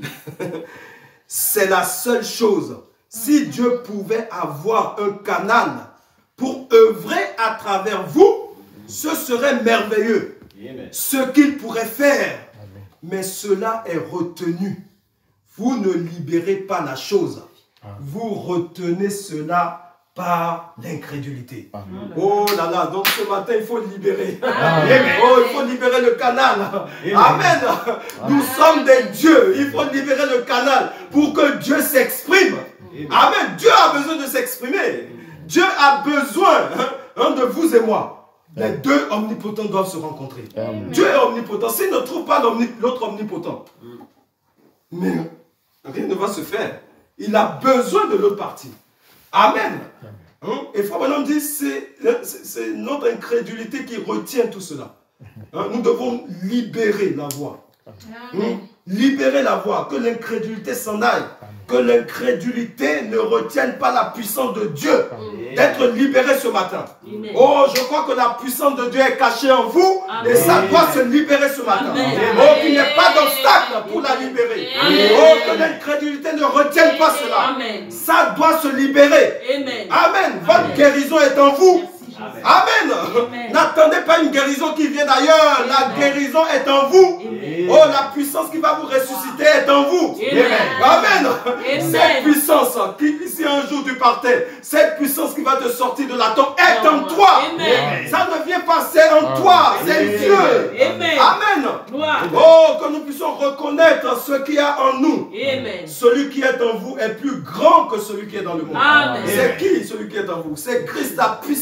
Speaker 1: C'est la seule chose. Si Dieu pouvait avoir un canal pour œuvrer à travers vous, ce serait merveilleux. Ce qu'il pourrait faire. Mais cela est retenu. Vous ne libérez pas la chose. Vous retenez cela par l'incrédulité. Oh là là, donc ce matin, il faut libérer. Amen. Oh, il faut libérer le canal. Amen. Amen. Nous sommes des dieux. Il faut libérer le canal pour que Dieu s'exprime. Amen. Dieu a besoin de s'exprimer. Dieu a besoin hein, de vous et moi. Les deux omnipotents doivent se rencontrer. Amen. Dieu est omnipotent. S'il ne trouve pas l'autre omnipotent, mais rien ne va se faire. Il a besoin de l'autre partie. Amen. Hein? Et Frère Branham dit, c'est notre incrédulité qui retient tout cela. Hein? Nous devons libérer la voie. Hein? Libérer la voie, que l'incrédulité s'en aille. Que l'incrédulité ne retienne pas la puissance de Dieu. D'être libéré ce matin. Amen. Oh, je crois que la puissance de Dieu est cachée en vous. Amen. Et ça doit se libérer ce matin. Amen. Oh, qu'il n'y ait pas d'obstacle pour la libérer. Amen. Oh, que l'incrédulité ne retienne pas cela. Amen. Ça doit se libérer. Amen. Amen. Votre Amen. Guérison est en vous. Amen. Amen. N'attendez pas une guérison qui vient d'ailleurs. La guérison est en vous. Amen. Oh, la puissance qui va vous ressusciter est en vous. Amen. Amen. Amen. Cette puissance qui, si un jour tu partais, cette puissance qui va te sortir de la tombe est en toi. Amen. Ça ne vient pas, c'est en toi. C'est Dieu. Amen. Amen. Oh, que nous puissions reconnaître ce qu'il y a en nous. Amen. Celui qui est en vous est plus grand que celui qui est dans le monde. C'est qui celui qui est en vous? C'est Christ, la puissance de Dieu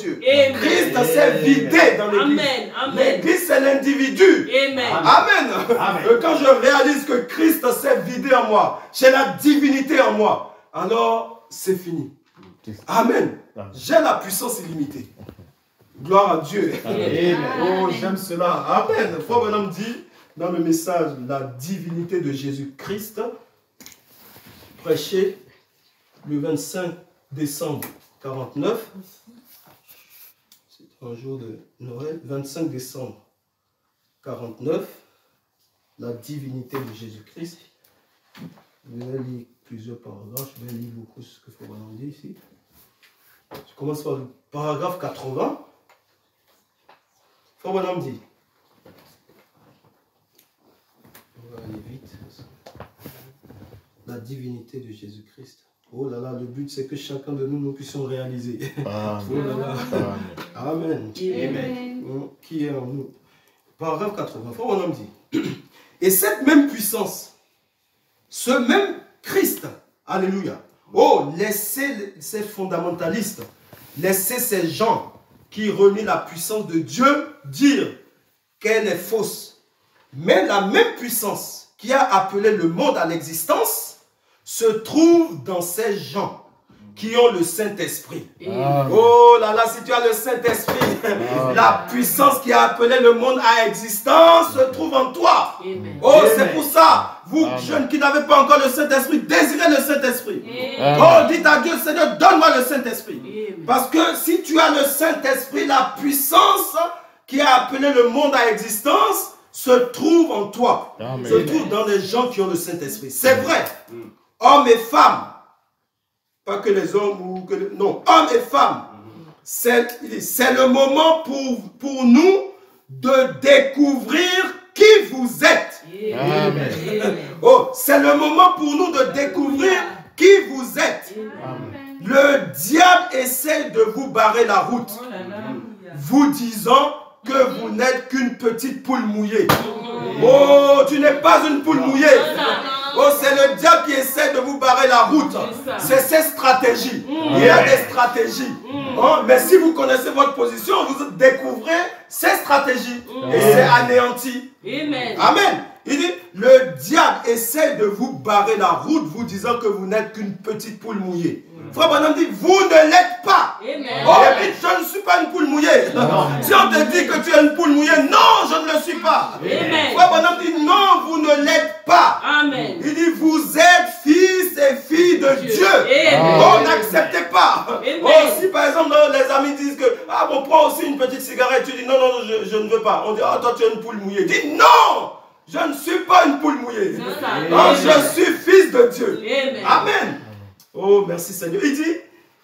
Speaker 1: Dieu.
Speaker 2: Amen.
Speaker 1: Christ s'est vidé dans l'église. L'église, c'est l'individu.
Speaker 2: Amen.
Speaker 1: Amen. Amen. Quand je réalise que Christ s'est vidé en moi, j'ai la divinité en moi, alors c'est fini. Amen. J'ai la puissance illimitée. Gloire à Dieu. Amen. Oh, j'aime cela. Amen. Frère Branham dit dans le message la divinité de Jésus-Christ, prêché le vingt-cinq décembre quarante-neuf. C'est un jour de Noël. vingt-cinq décembre quarante-neuf. La divinité de Jésus-Christ. Je vais lire plusieurs paragraphes. Je vais lire beaucoup ce que Frère Branham dit ici. Je commence par le paragraphe quatre-vingts. Frère Branham dit. On va aller vite. La divinité de Jésus-Christ. Oh là là, le but c'est que chacun de nous, nous puissions réaliser. Amen. Oh là là. Amen. Amen. Amen. Qui est en nous. Paragraphe quatre-vingts. Frère Branham dit. Et cette même puissance, ce même Christ, alléluia. Oh, laissez ces fondamentalistes, laissez ces gens qui renient la puissance de Dieu dire qu'elle est fausse. Mais la même puissance qui a appelé le monde à l'existence se trouve dans ces gens qui ont le Saint-Esprit. Oh là là, si tu as le Saint-Esprit, la puissance qui a appelé le monde à existence se trouve en toi. Amen. Oh, c'est pour ça, vous Amen. Jeunes qui n'avez pas encore le Saint-Esprit, désirez le Saint-Esprit. Oh, dites à Dieu, Seigneur, donne-moi le Saint-Esprit. Parce que si tu as le Saint-Esprit, la puissance qui a appelé le monde à existence se trouve en toi. Amen. Se trouve dans les gens qui ont le Saint-Esprit. C'est vrai. Hommes et femmes. Pas que les hommes ou que les... Non, hommes et femmes. C'est le moment pour, pour nous de découvrir qui vous êtes. Amen. Oh, c'est le moment pour nous de découvrir qui vous êtes. Amen. Le diable essaie de vous barrer la route, vous disant que vous n'êtes qu'une petite poule mouillée. Oh, tu n'es pas une poule mouillée. Oh, c'est le diable qui essaie de vous barrer la route. C'est ses stratégies. Mmh. Il y a des stratégies. Mmh. Oh, mais si vous connaissez votre position, vous découvrez ces stratégies. Mmh. Et c'est anéanti. Amen. Amen. Il dit, le diable essaie de vous barrer la route, vous disant que vous n'êtes qu'une petite poule mouillée. Mmh. Frère Branham dit, vous ne l'êtes pas. Amen. Oh, et puis, je ne suis pas une poule mouillée. Non. Si on te dit que tu es une poule mouillée, non, je ne le suis pas. Amen. Frère Branham dit, non, vous ne l'êtes pas. Amen. Il dit, vous êtes fils et filles de Dieu. Dieu. Oh, n'acceptez pas. Amen. Oh, si par exemple, les amis disent que, ah bon, prends aussi une petite cigarette, tu dis, non, non, je, je ne veux pas. On dit, ah, toi, tu es une poule mouillée. Dis, non, je ne suis pas une poule mouillée. Oh, je suis fils de Dieu. Amen. Amen. Oh, merci Seigneur. Il dit,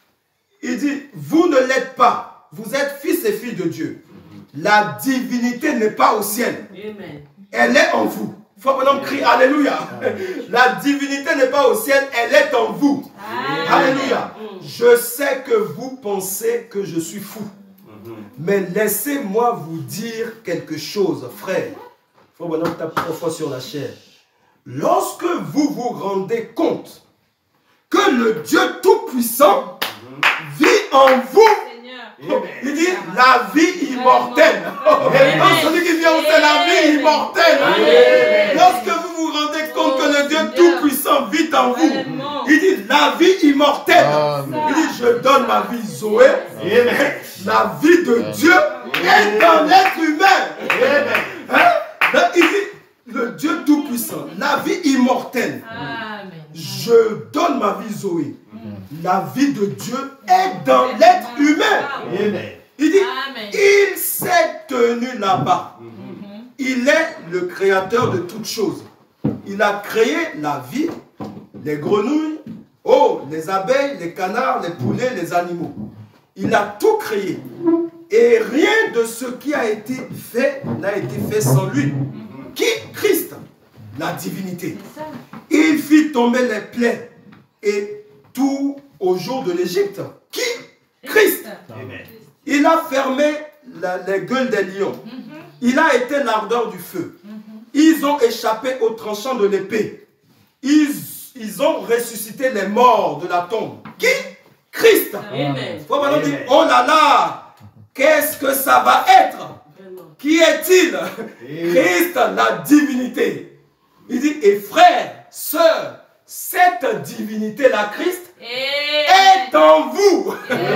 Speaker 1: il dit, vous ne l'êtes pas. Vous êtes fils et filles de Dieu. La divinité n'est pas au ciel. Amen. Elle est en vous. Il faut que l'homme crie Alléluia. La divinité n'est pas au ciel, elle est en vous. Amen. Alléluia. Je sais que vous pensez que je suis fou. Mais laissez-moi vous dire quelque chose, frère. Il faut que l'homme tape trois fois sur la chair. Lorsque vous vous rendez compte que le Dieu Tout-Puissant vit en vous, oh, il dit la vie immortelle. Oh, celui qui vient, c'est la vie immortelle. Amen. Lorsque vous vous rendez compte que le Dieu Tout-Puissant vit en vous, il dit la vie immortelle. Amen. Il dit je donne ma vie Zoé. Amen. La vie de Dieu est dans l'être humain. Hein? Il dit le Dieu Tout-Puissant, la vie immortelle. Amen. Je donne ma vie Zoé. La vie de Dieu est dans l'être humain. Amen. Il dit, Amen. Il s'est tenu là-bas. Mm-hmm. Il est le créateur de toutes choses. Il a créé la vie, les grenouilles, oh, les abeilles, les canards, les poulets, les animaux. Il a tout créé. Et rien de ce qui a été fait n'a été fait sans lui. Mm-hmm. Qui? Christ, la divinité. Il fit tomber les plaies et tout au jour de l'Égypte. Qui? Christ. Amen. Il a fermé la, les gueules des lions. Mm-hmm. Il a été l'ardeur du feu. Mm-hmm. Ils ont échappé au tranchant de l'épée. Ils, ils ont ressuscité les morts de la tombe. Qui? Christ. Amen. Faut maintenant dire, oh là là, qu'est-ce que ça va être? Qui est-il? Christ, la divinité. Il dit, et frères, sœurs, cette divinité, la Christ, est en vous.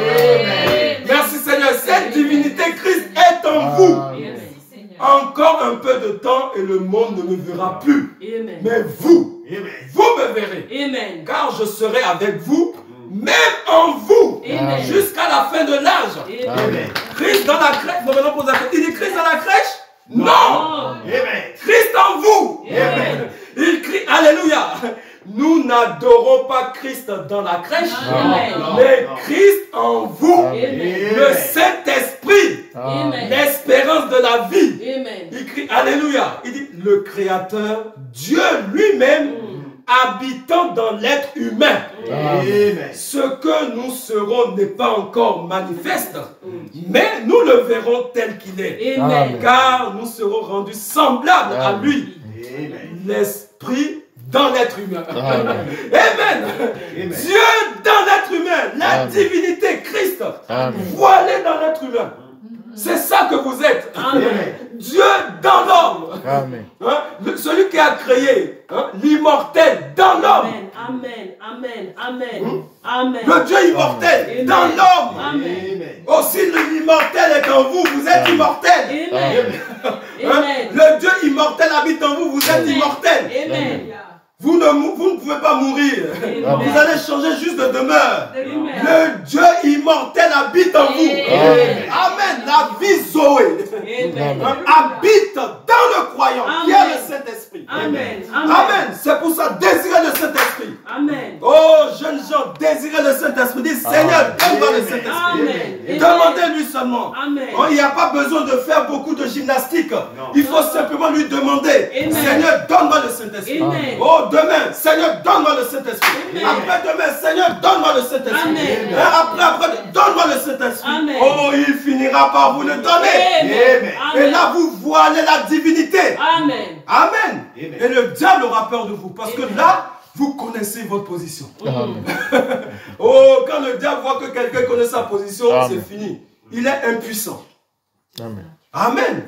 Speaker 1: Amen. Merci Seigneur, cette divinité Christ est en vous. Amen. Encore un peu de temps et le monde ne me verra plus. Amen. Mais vous, Amen. Vous me verrez. Amen. Car je serai avec vous, même en vous, jusqu'à la fin de l'âge. Christ dans la crèche. Non, mais non, pose la question. Il dit Christ dans la crèche? Non. Non. Amen. Christ en vous. Amen. Il crie Alléluia. Nous n'adorons pas Christ dans la crèche, Amen. Mais Christ en vous, Amen. Le Saint-Esprit, l'espérance de la vie. Amen. Il crie Alléluia. Il dit le Créateur, Dieu lui-même, mm. habitant dans l'être humain. Amen. Ce que nous serons n'est pas encore manifeste, mm. mais nous le verrons tel qu'il est. Amen. Car nous serons rendus semblables Amen. À lui. L'Esprit dans l'être humain. Amen. Amen. Amen. Dieu dans l'être humain. La Amen. Divinité, Christ, voilé dans l'être humain. C'est ça que vous êtes. Amen. Dieu dans l'homme. Hein? Celui qui a créé hein? l'immortel dans l'homme. Amen. Amen. Amen. Hum? Amen. Le Dieu immortel Amen. Dans l'homme. Aussi l'immortel est en vous, vous êtes Amen. Immortel. Amen. Hein? Le Dieu immortel habite en vous, vous êtes Amen. Immortel. Amen. Vous ne, vous ne pouvez pas mourir. Amen. Vous allez changer juste de demeure. Amen. Le Dieu immortel habite en vous. Amen. Amen. La vie Zoé Amen. Habite dans le croyant Amen. Qui est le Saint-Esprit. Amen. Amen. Amen. C'est pour ça, désirez le Saint-Esprit. Amen. Oh, jeunes gens, désirez le Saint-Esprit. Dis, Seigneur, donne-moi le Saint-Esprit. Demandez-lui seulement. Amen. Oh, il n'y a pas besoin de faire beaucoup de gymnastique. Non. Il faut simplement lui demander. Amen. Seigneur, donne-moi le Saint-Esprit. Oh, demain, Seigneur, donne-moi le Saint-Esprit. Après demain, Seigneur, donne-moi le Saint-Esprit. Après, après, donne-moi le Saint-Esprit. Oh, il finira par vous le donner. Amen. Et là, vous voilez la divinité. Amen. Amen. Amen. Et le diable aura peur de vous. Parce Amen. Que là, vous connaissez votre position. Amen. Oh, quand le diable voit que quelqu'un connaît sa position, c'est fini. Il est impuissant. Amen. Amen.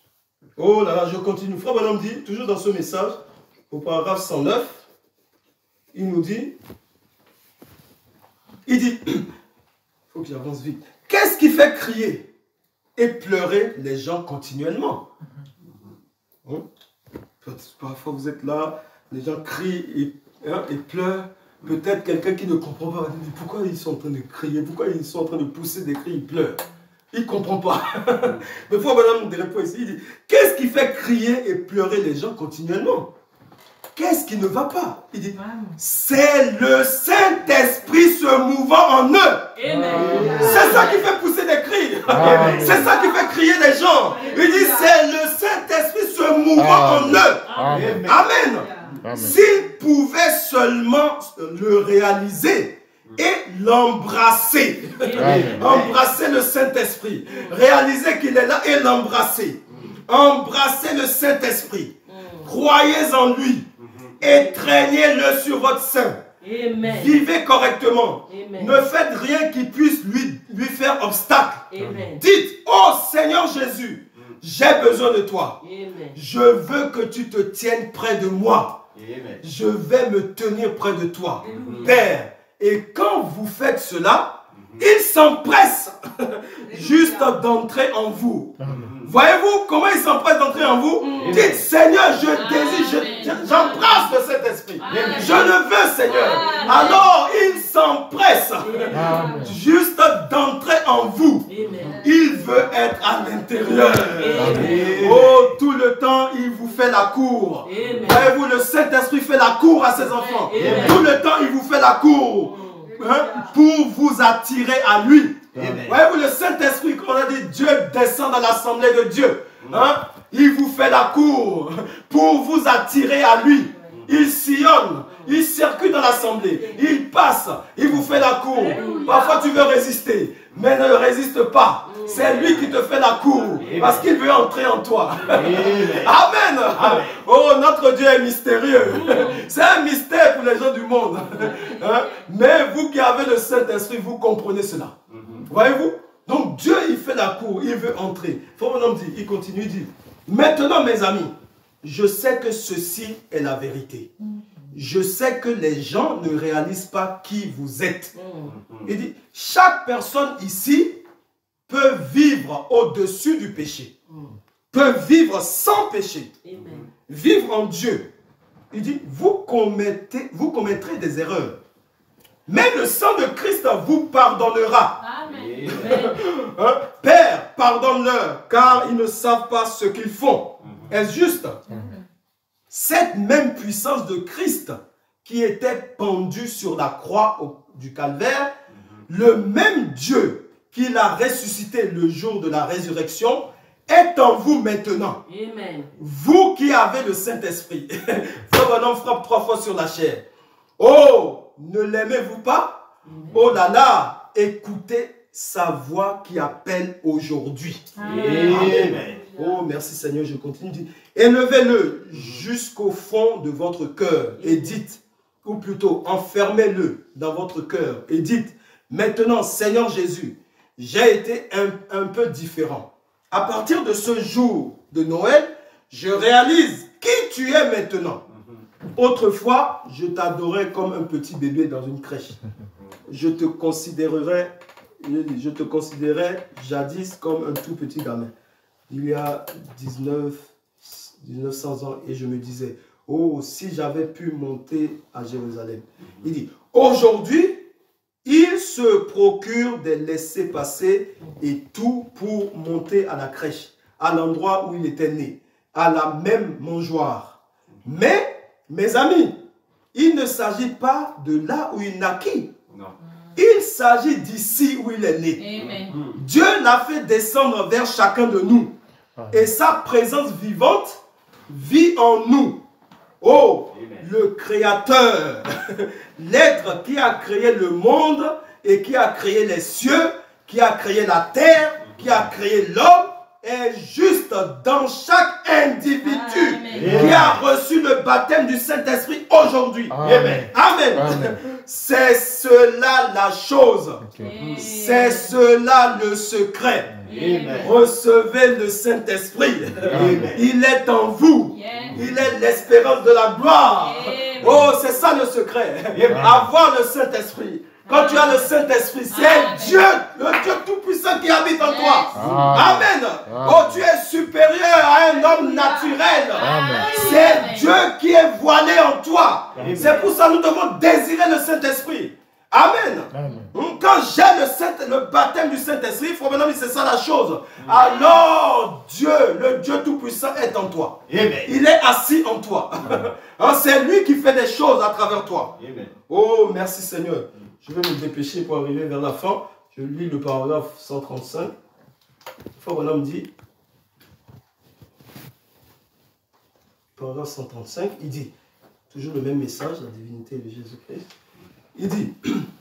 Speaker 1: Oh là là, je continue. Frère Branham dit, toujours dans ce message, au paragraphe cent neuf, il nous dit, il dit, il faut que j'avance vite. Qu'est-ce qui fait crier et pleurer les gens continuellement? Hein? Parfois vous êtes là, les gens crient et, hein, et pleurent. Peut-être quelqu'un qui ne comprend pas, dit, pourquoi ils sont en train de crier, pourquoi ils sont en train de pousser des cris, ils pleurent. Il ne comprend pas. Mais fois, madame me répond ici, il dit, qu'est-ce qui fait crier et pleurer les gens continuellement? Qu'est-ce qui ne va pas? Il dit, c'est le Saint-Esprit se mouvant en eux. C'est ça qui fait pousser des cris. C'est ça qui fait crier des gens. Il dit, c'est le Saint-Esprit se mouvant en eux. Amen. Amen. S'ils pouvaient seulement le réaliser et l'embrasser. Embrasser le Saint-Esprit. Réaliser qu'il est là et l'embrasser. Embrasser le Saint-Esprit. Croyez en lui. Étreignez-le sur votre sein. Amen. Vivez correctement. Amen. Ne faites rien qui puisse lui, lui faire obstacle. Amen. Dites, oh Seigneur Jésus, j'ai besoin de toi. Amen. Je veux que tu te tiennes près de moi. Amen. Je vais me tenir près de toi. Amen. Père. Et quand vous faites cela, il s'empresse juste d'entrer en vous. Voyez-vous comment il s'empresse d'entrer en vous? Mm. Dites, Seigneur, je désire, j'embrasse le Saint-Esprit. Je le veux, Seigneur. Amen. Alors, il s'empresse juste d'entrer en vous. Amen. Il veut être à l'intérieur. Oh, tout le temps, il vous fait la cour. Voyez-vous, le Saint-Esprit fait la cour à ses enfants. Amen. Tout le temps, il vous fait la cour. Hein, pour vous attirer à lui. Voyez-vous, le Saint-Esprit, quand on a dit Dieu descend dans l'assemblée de Dieu, hein, il vous fait la cour pour vous attirer à lui. Il sillonne, il circule dans l'assemblée, il passe, il vous fait la cour. Parfois tu veux résister, mais ne résiste pas. C'est lui qui te fait la cour parce qu'il veut entrer en toi. Amen. Amen. Oh, notre Dieu est mystérieux. C'est un mystère pour les gens du monde. Hein? Mais vous qui avez le Saint-Esprit, vous comprenez cela. Voyez-vous? Donc Dieu, il fait fait la cour, il veut entrer. Frère Branham dit, il continue, il dit, maintenant mes amis, je sais que ceci est la vérité. Je sais que les gens ne réalisent pas qui vous êtes. Il dit, chaque personne ici peut vivre au-dessus du péché. Peut vivre sans péché. Amen. Vivre en Dieu. Il dit, vous, commettez, vous commettrez des erreurs. Mais le sang de Christ vous pardonnera. Amen. Hein? Père, pardonne-leur, car ils ne savent pas ce qu'ils font. Est-ce juste? Amen. Cette même puissance de Christ qui était pendu sur la croix au, du calvaire, le même Dieu qui l'a ressuscité le jour de la résurrection, est en vous maintenant. Amen. Vous qui avez le Saint-Esprit. Frère Branham frappe trois fois sur la chair. Oh, ne l'aimez-vous pas? Amen. Oh là là, écoutez sa voix qui appelle aujourd'hui. Amen. Amen. Oh, merci Seigneur, je continue. Élevez-le jusqu'au fond de votre cœur et dites, ou plutôt enfermez-le dans votre cœur et dites, maintenant Seigneur Jésus, j'ai été un, un peu différent. À partir de ce jour de Noël, je réalise qui tu es maintenant. Autrefois, je t'adorais comme un petit bébé dans une crèche. Je te considérerais, je te considérais jadis comme un tout petit gamin. Il y a dix-neuf, dix-neuf cents ans, et je me disais, oh, si j'avais pu monter à Jérusalem. Il dit, aujourd'hui, il se procure des laissez-passer et tout pour monter à la crèche, à l'endroit où il était né, à la même mangeoire. Mais, mes amis, il ne s'agit pas de là où il naquit. Non. Il s'agit d'ici où il est né. Amen. Dieu l'a fait descendre vers chacun de nous. Et sa présence vivante vit en nous. Oh, amen. Le Créateur, l'être qui a créé le monde et qui a créé les cieux, qui a créé la terre, qui a créé l'homme, est juste dans chaque individu amen. Qui a reçu le baptême du Saint-Esprit aujourd'hui. Amen. Amen. Amen. C'est cela la chose. Okay. C'est cela le secret. Amen. Recevez le Saint-Esprit. Il est en vous. Yeah. Il est l'espérance de la gloire. Amen. Oh, c'est ça le secret. Amen. Avoir le Saint-Esprit. Quand tu as le Saint-Esprit, c'est Dieu, le Dieu Tout-Puissant qui habite en toi. Amen. Amen. Oh, tu es supérieur à un homme naturel. C'est Dieu qui est voilé en toi. C'est pour ça que nous devons désirer le Saint-Esprit. Amen. Amen. Quand j'ai le, Saint, le baptême du Saint-Esprit, c'est ça la chose. Alors Dieu, le Dieu Tout-Puissant est en toi. Amen. Il est assis en toi. C'est lui qui fait des choses à travers toi. Amen. Oh, merci Seigneur. Je vais me dépêcher pour arriver vers la fin. Je lis le paragraphe cent trente-cinq. Frère Branham dit, paragraphe cent trente-cinq, il dit, toujours le même message, la divinité de Jésus-Christ. Il dit,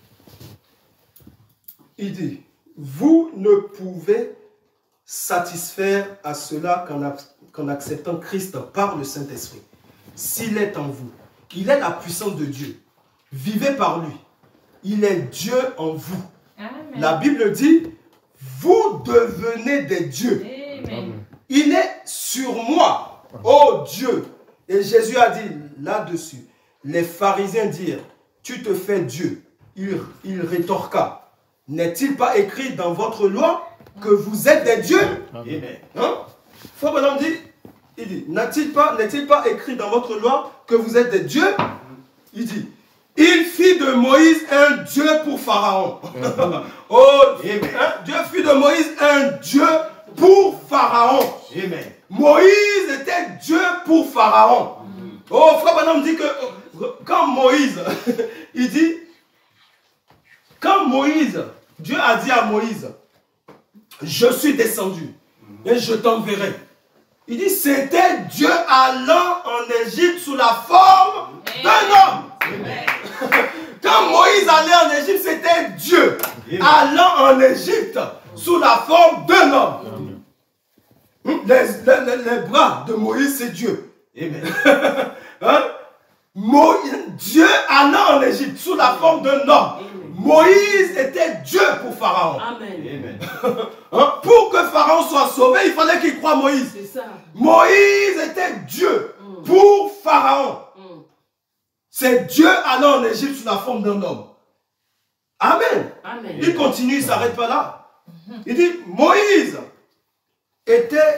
Speaker 1: il dit, vous ne pouvez satisfaire à cela qu'en acceptant Christ par le Saint-Esprit. S'il est en vous, qu'il est la puissance de Dieu, vivez par lui. Il est Dieu en vous. Amen. La Bible dit, vous devenez des dieux. Amen. Il est sur moi, ô Dieu. Et Jésus a dit là-dessus, les pharisiens dirent, tu te fais Dieu. Il, il rétorqua, n'est-il pas écrit dans votre loi que vous êtes des dieux? Amen. Hein? Frère Branham dit, il dit, n'est-il pas, n'est-il pas écrit dans votre loi que vous êtes des dieux? Il dit, il fit de Moïse un Dieu pour Pharaon. Oh, hein? Dieu fit de Moïse un Dieu pour Pharaon. Amen. Moïse était Dieu pour Pharaon. Oh, frère Branham dit que quand Moïse, il dit, quand Moïse, Dieu a dit à Moïse, je suis descendu et je t'enverrai. Il dit, c'était Dieu allant en Égypte sous la forme d'un homme. Amen. Quand Moïse allait en Égypte, c'était Dieu allant en Égypte sous la forme d'un homme. Les, les, les, les bras de Moïse, c'est Dieu. Amen. Hein? Moïse, Dieu allant en Égypte sous la forme d'un homme. Moïse était Dieu pour Pharaon.
Speaker 2: Amen.
Speaker 1: Amen. Hein? Pour que Pharaon soit sauvé, il fallait qu'il croie Moïse.
Speaker 2: C'est ça.
Speaker 1: Moïse était Dieu mm. pour Pharaon. Mm. C'est Dieu allant en Égypte sous la forme d'un homme. Amen. Amen. Il continue, il ne s'arrête pas là. Il dit, Moïse était...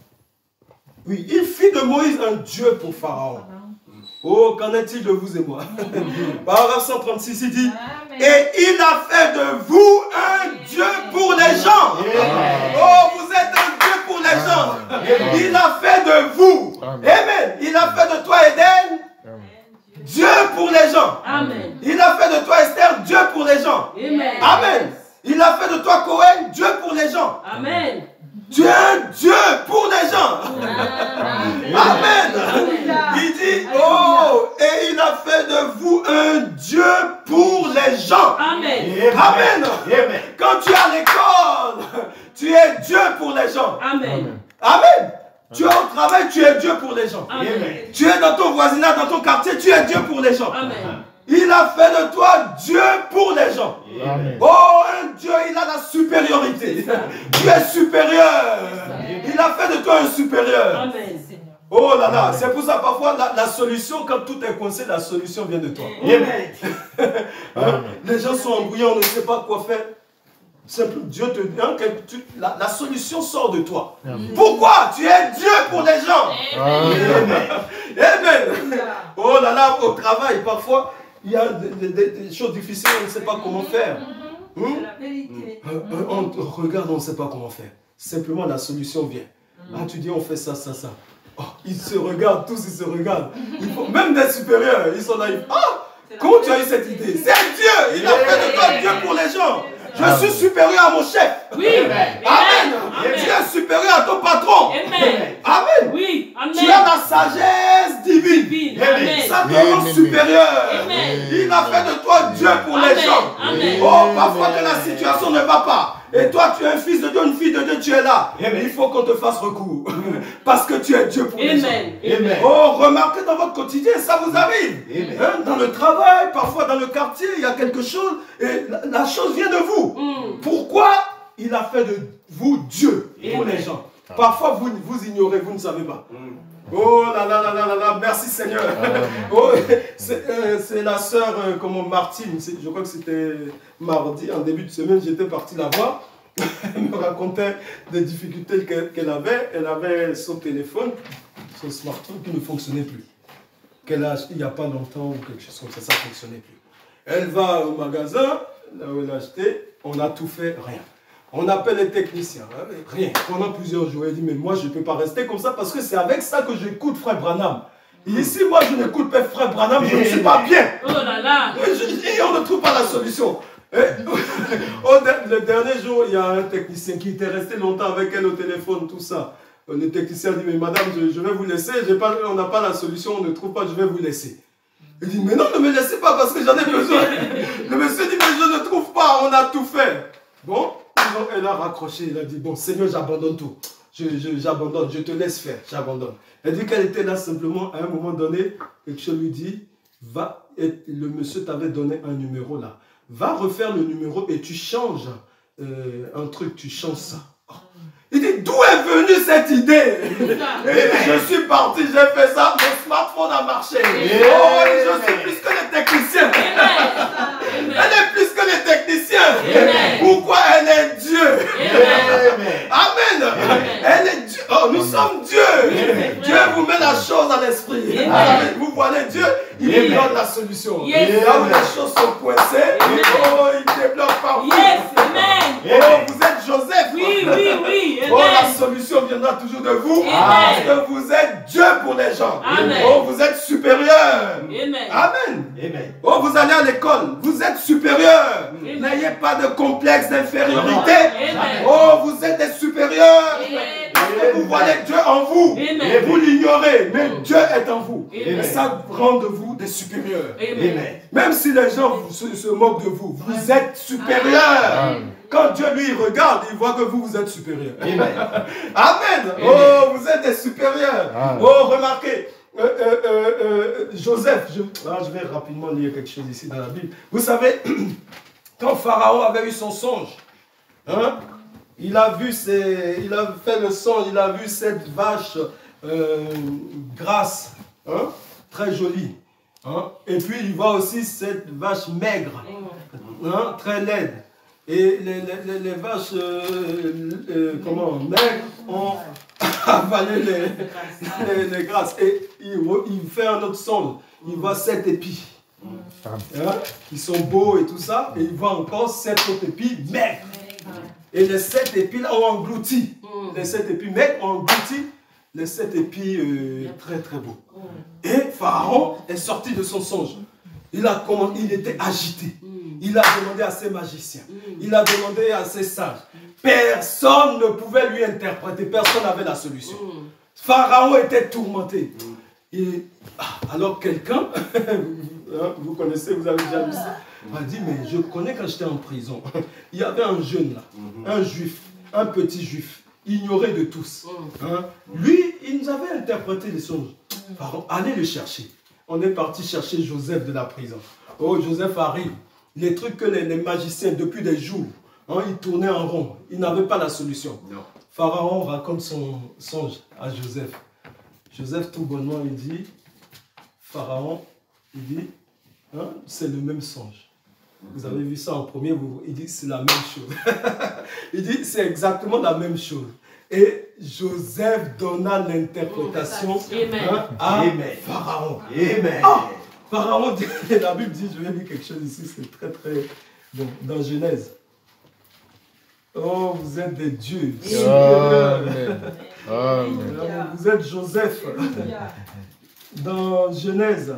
Speaker 1: Oui, il fit de Moïse un Dieu pour Pharaon. Oh, qu'en est-il de vous et moi? Paragraphe cent trente-six, il dit, Amen. Et il a fait de vous un Dieu pour les gens. Amen. Oh, vous êtes un Dieu pour les gens. Amen. Il a fait de vous. Amen. Amen. Il a fait de toi, Eden, Dieu pour les gens. Amen. Il a fait de toi, Esther, Dieu pour les gens. Amen. Amen. Il a fait de toi, Cohen, Dieu pour les gens. Amen. Tu es un Dieu pour les gens. Amen. Amen. Il dit, oh, et il a fait de vous un Dieu pour les gens. Amen. Amen. Amen. Quand tu es à l'école, tu es Dieu pour les gens. Amen. Amen. Tu es au travail, tu es Dieu pour les gens. Amen. Tu es dans ton voisinage, dans ton quartier, tu es Dieu pour les gens. Amen. Il a fait de toi Dieu pour les gens. Amen. Oh, un Dieu, il a la supériorité. Tu es supérieur. Il a fait de toi un supérieur. Amen. Oh là là, c'est pour ça parfois la, la solution, quand tout est coincé, la solution vient de toi. Amen. Amen. Les gens sont embrouillés, on ne sait pas quoi faire. Simplement, Dieu te dit, hein, que tu, la, la solution sort de toi. Amen. Pourquoi? Tu es Dieu pour les gens. Amen. Amen. Oh là là, au travail, parfois, il y a des, des, des choses difficiles, on ne sait pas comment faire. Mm-hmm. hum? La vérité. Mm. On regarde, on ne sait pas comment faire. Simplement, la solution vient. Mm. Ah, tu dis, on fait ça, ça, ça. Oh, ils se regardent, tous ils se regardent. Ils font, même des supérieurs, ils sont là. Ils, ah, comment tu as eu cette idée? C'est Dieu. Il a fait de toi Dieu pour les gens. Je Amen. Suis supérieur à mon chef. Oui. Amen. Amen. Amen. Tu es supérieur à ton patron. Amen. Amen. Oui. Amen. Tu as la sagesse divine. divine. Amen. Ça te rend supérieur. Amen. Il a fait de toi Dieu pour Amen. Les gens. Amen. Oh, parfois que la situation ne va pas. Et toi, tu es un fils de Dieu, une fille de Dieu, tu es là. Amen. Il faut qu'on te fasse recours. Parce que tu es Dieu pour Amen. Les gens. Amen. Oh, remarquez dans votre quotidien, ça vous arrive. Hein, dans le travail, parfois dans le quartier, il y a quelque chose et la, la chose vient de vous. Mm. Pourquoi il a fait de vous Dieu pour Amen. Les gens? Parfois, vous, vous ignorez, vous ne savez pas. Mm. Oh là là là là là là, merci Seigneur. Oh, c'est euh, la sœur, euh, comment, Martine, je crois que c'était mardi, en début de semaine, j'étais parti la voir. Elle me racontait des difficultés qu'elle qu'elle avait. Elle avait son téléphone, son smartphone qui ne fonctionnait plus. Qu'elle a acheté il n'y a pas longtemps ou quelque chose comme ça, ça ne fonctionnait plus. Elle va au magasin, là où elle a acheté, on a tout fait, rien. On appelle les techniciens, hein, rien. Pendant plusieurs jours, elle dit, mais moi je ne peux pas rester comme ça parce que c'est avec ça que j'écoute Frère Branham. Et ici, moi je n'écoute pas Frère Branham, je ne suis pas bien. Oh là là. Et on ne trouve pas la solution. Et, le dernier jour, il y a un technicien qui était resté longtemps avec elle au téléphone, tout ça. Le technicien dit, mais madame, je, je vais vous laisser, pas, on n'a pas la solution, on ne trouve pas, je vais vous laisser. Il dit, mais non, ne me laissez pas parce que j'en ai besoin. Le monsieur dit, mais je ne trouve pas, on a tout fait. Bon. Elle a raccroché, elle a dit, bon Seigneur, j'abandonne tout, j'abandonne, je, je, je te laisse faire, j'abandonne. Elle dit qu'elle était là simplement, à un moment donné, quelque chose lui dit, va, et le monsieur t'avait donné un numéro là, va refaire le numéro et tu changes euh, un truc, tu changes ça. Oh. Il dit, d'où est venue cette idée? Et je suis parti, j'ai fait ça, mon smartphone a marché. Yeah. Oh, et je suis plus que les techniciens. Elle est plus que les techniciens. Amen. Pourquoi elle est Dieu? Amen. Amen. Amen. Elle est Dieu. Oh, nous Amen. Sommes Dieu. Amen. Dieu vous met la chose à l'esprit. Vous voyez Dieu, il vous donne la solution. Yes. Là où les choses sont coincées, oh, il débloque partout. Yes. Amen. Oh, vous êtes Joseph. Oui, oui, oui. Amen. Oh, la solution viendra toujours de vous. Amen. Parce que vous êtes Dieu pour les gens. Amen. Oh, vous êtes supérieur. Amen. Amen. Amen. Oh, vous allez à l'école. Vous êtes supérieur. N'ayez pas de complexe d'infériorité. Oh, vous êtes des supérieurs. Amen. Vous voyez Dieu en vous. Amen. Vous l'ignorez, mais Dieu est en vous. Amen. Et ça rend de vous des supérieurs. Amen. Même si les gens se, se moquent de vous, vous êtes supérieurs. Amen. Quand Dieu lui regarde, il voit que vous, vous êtes supérieurs. Amen. Amen. Oh, vous êtes des supérieurs. Amen. Oh, remarquez. Euh, euh, euh, euh, Joseph, je, ah, je vais rapidement lire quelque chose ici dans la Bible. Vous savez, quand Pharaon avait eu son songe, hein, il a vu ses, il a fait le songe, il a vu cette vache euh, grasse, hein, très jolie. Hein, et puis il voit aussi cette vache maigre, hein, très laide. Et les, les, les vaches euh, euh, comment, maigres ont avalé les, les, les grasses. Et il, il fait un autre songe. Il voit sept épis, hein, qui sont beaux et tout ça. Et il voit encore sept autres épis maigres. Et les sept épis là ont englouti. Les sept épis maigres ont englouti les sept épis euh, très très beaux. Et Pharaon est sorti de son songe. Il, a commandé, il était agité. Il a demandé à ses magiciens. Il a demandé à ses sages. Personne ne pouvait lui interpréter. Personne n'avait la solution. Pharaon était tourmenté. Et, alors quelqu'un, vous connaissez, vous avez déjà vu ça, m'a dit, mais je connais quand j'étais en prison. Il y avait un jeune là, un juif, un petit juif, ignoré de tous. Hein? Lui, il nous avait interprété les songes. Pharaon, allez le chercher. On est parti chercher Joseph de la prison. Oh, Joseph arrive. Les trucs que les, les magiciens, depuis des jours, hein, ils tournaient en rond. Ils n'avaient pas la solution. Non. Pharaon raconte son songe à Joseph. Joseph, tout bonnement, il dit, Pharaon, il dit, hein, c'est le même songe. Vous avez vu ça en premier, vous, il dit, c'est la même chose. Il dit, c'est exactement la même chose. Et Joseph donna l'interprétation hein, à Amen. Pharaon. Amen. Oh, Pharaon, la Bible dit, je vais lire quelque chose ici, c'est très très bon, dans Genèse. Oh, vous êtes des dieux. Amen. Amen. Vous êtes Joseph. Dans Genèse